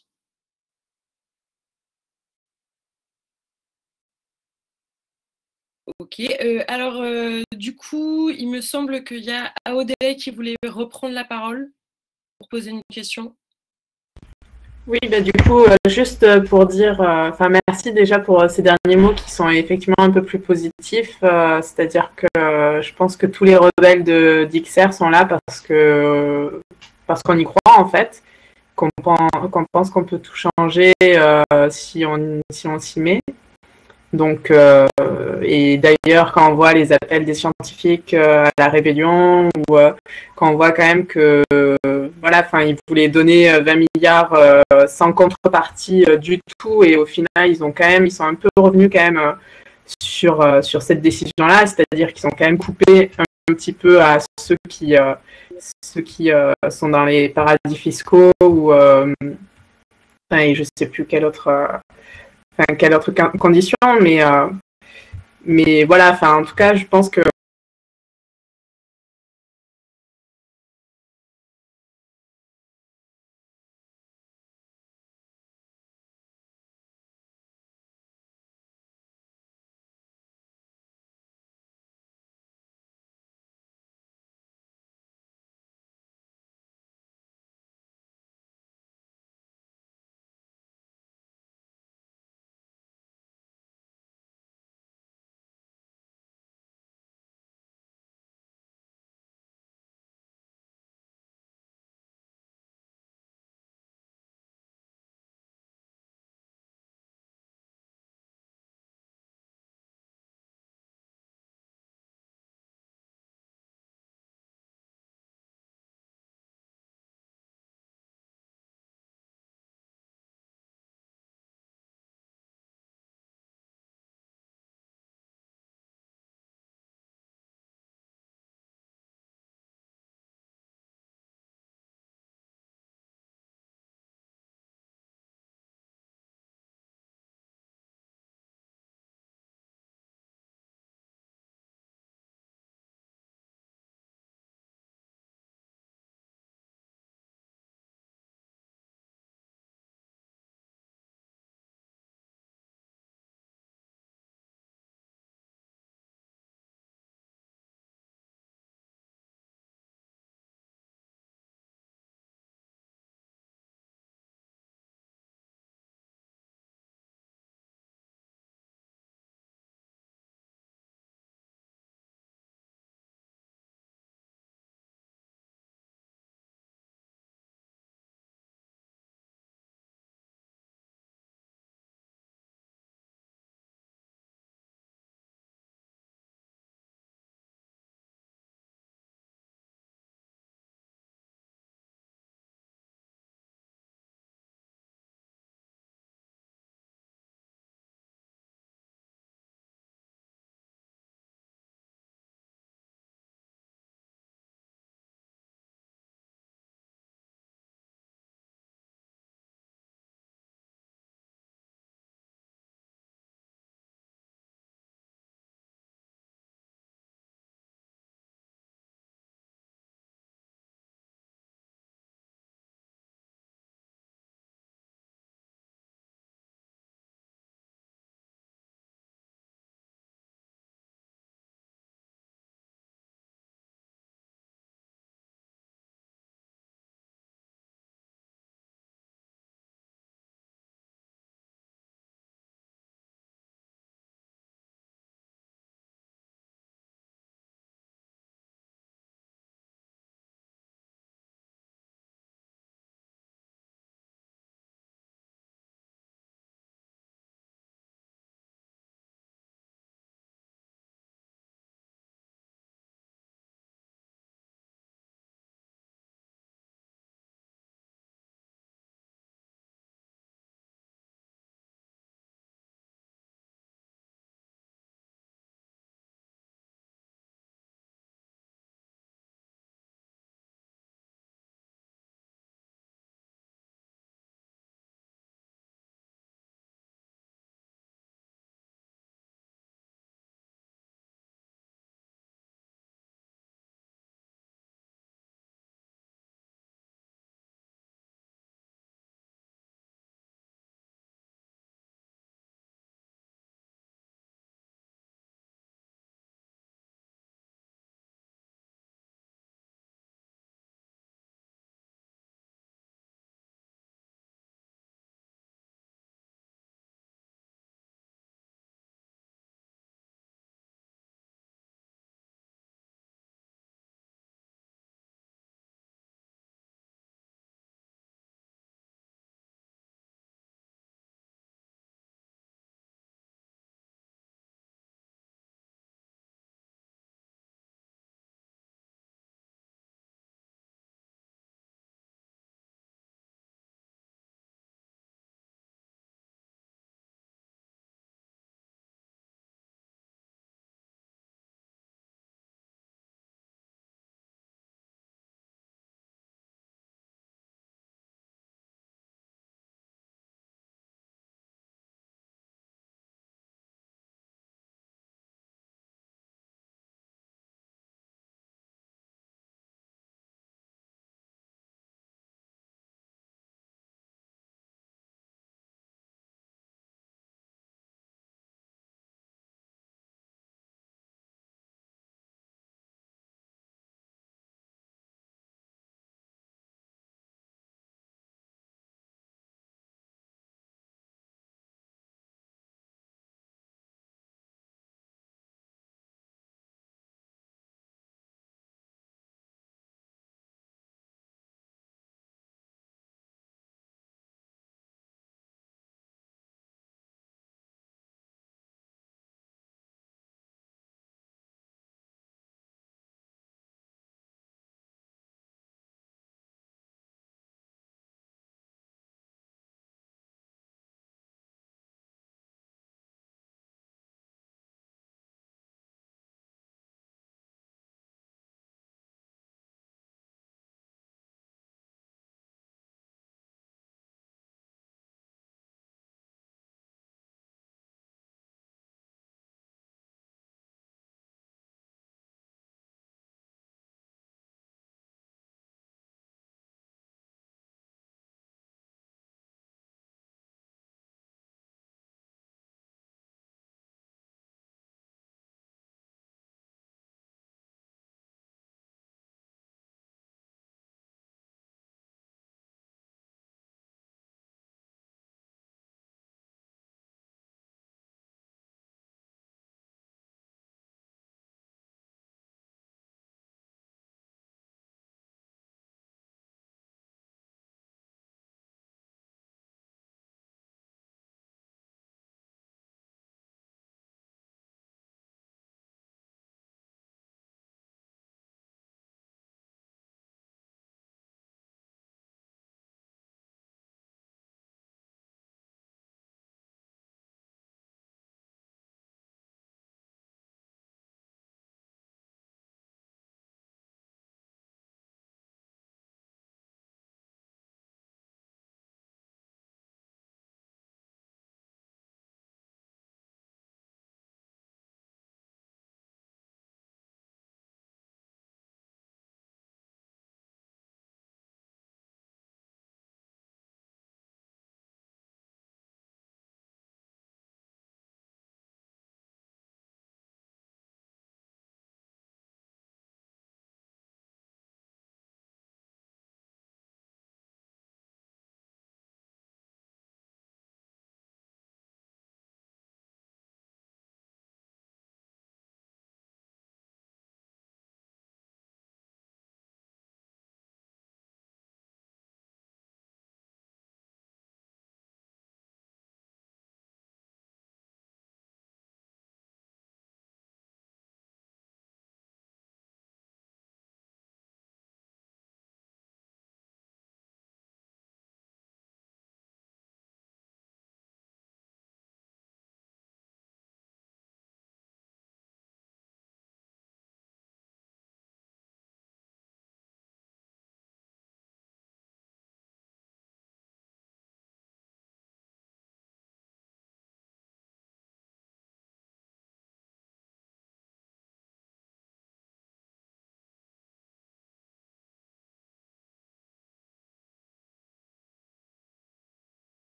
Ok. Alors, du coup, il me semble qu'il y a Aodele qui voulait reprendre la parole pour poser une question. Oui, du coup, juste pour dire, merci déjà pour ces derniers mots qui sont effectivement un peu plus positifs. C'est-à-dire que je pense que tous les rebelles d'XR sont là parce qu'on y croit, en fait, qu'on pense qu'on peut tout changer si on s'y met. Donc, et d'ailleurs, quand on voit les appels des scientifiques à la rébellion, ou quand on voit quand même que, ils voulaient donner 20 milliards sans contrepartie du tout, et au final, ils sont un peu revenus quand même sur cette décision-là, c'est-à-dire qu'ils ont quand même coupé un petit peu à ceux qui sont dans les paradis fiscaux, ou et je sais plus quelle autre condition, mais voilà, en tout cas, je pense que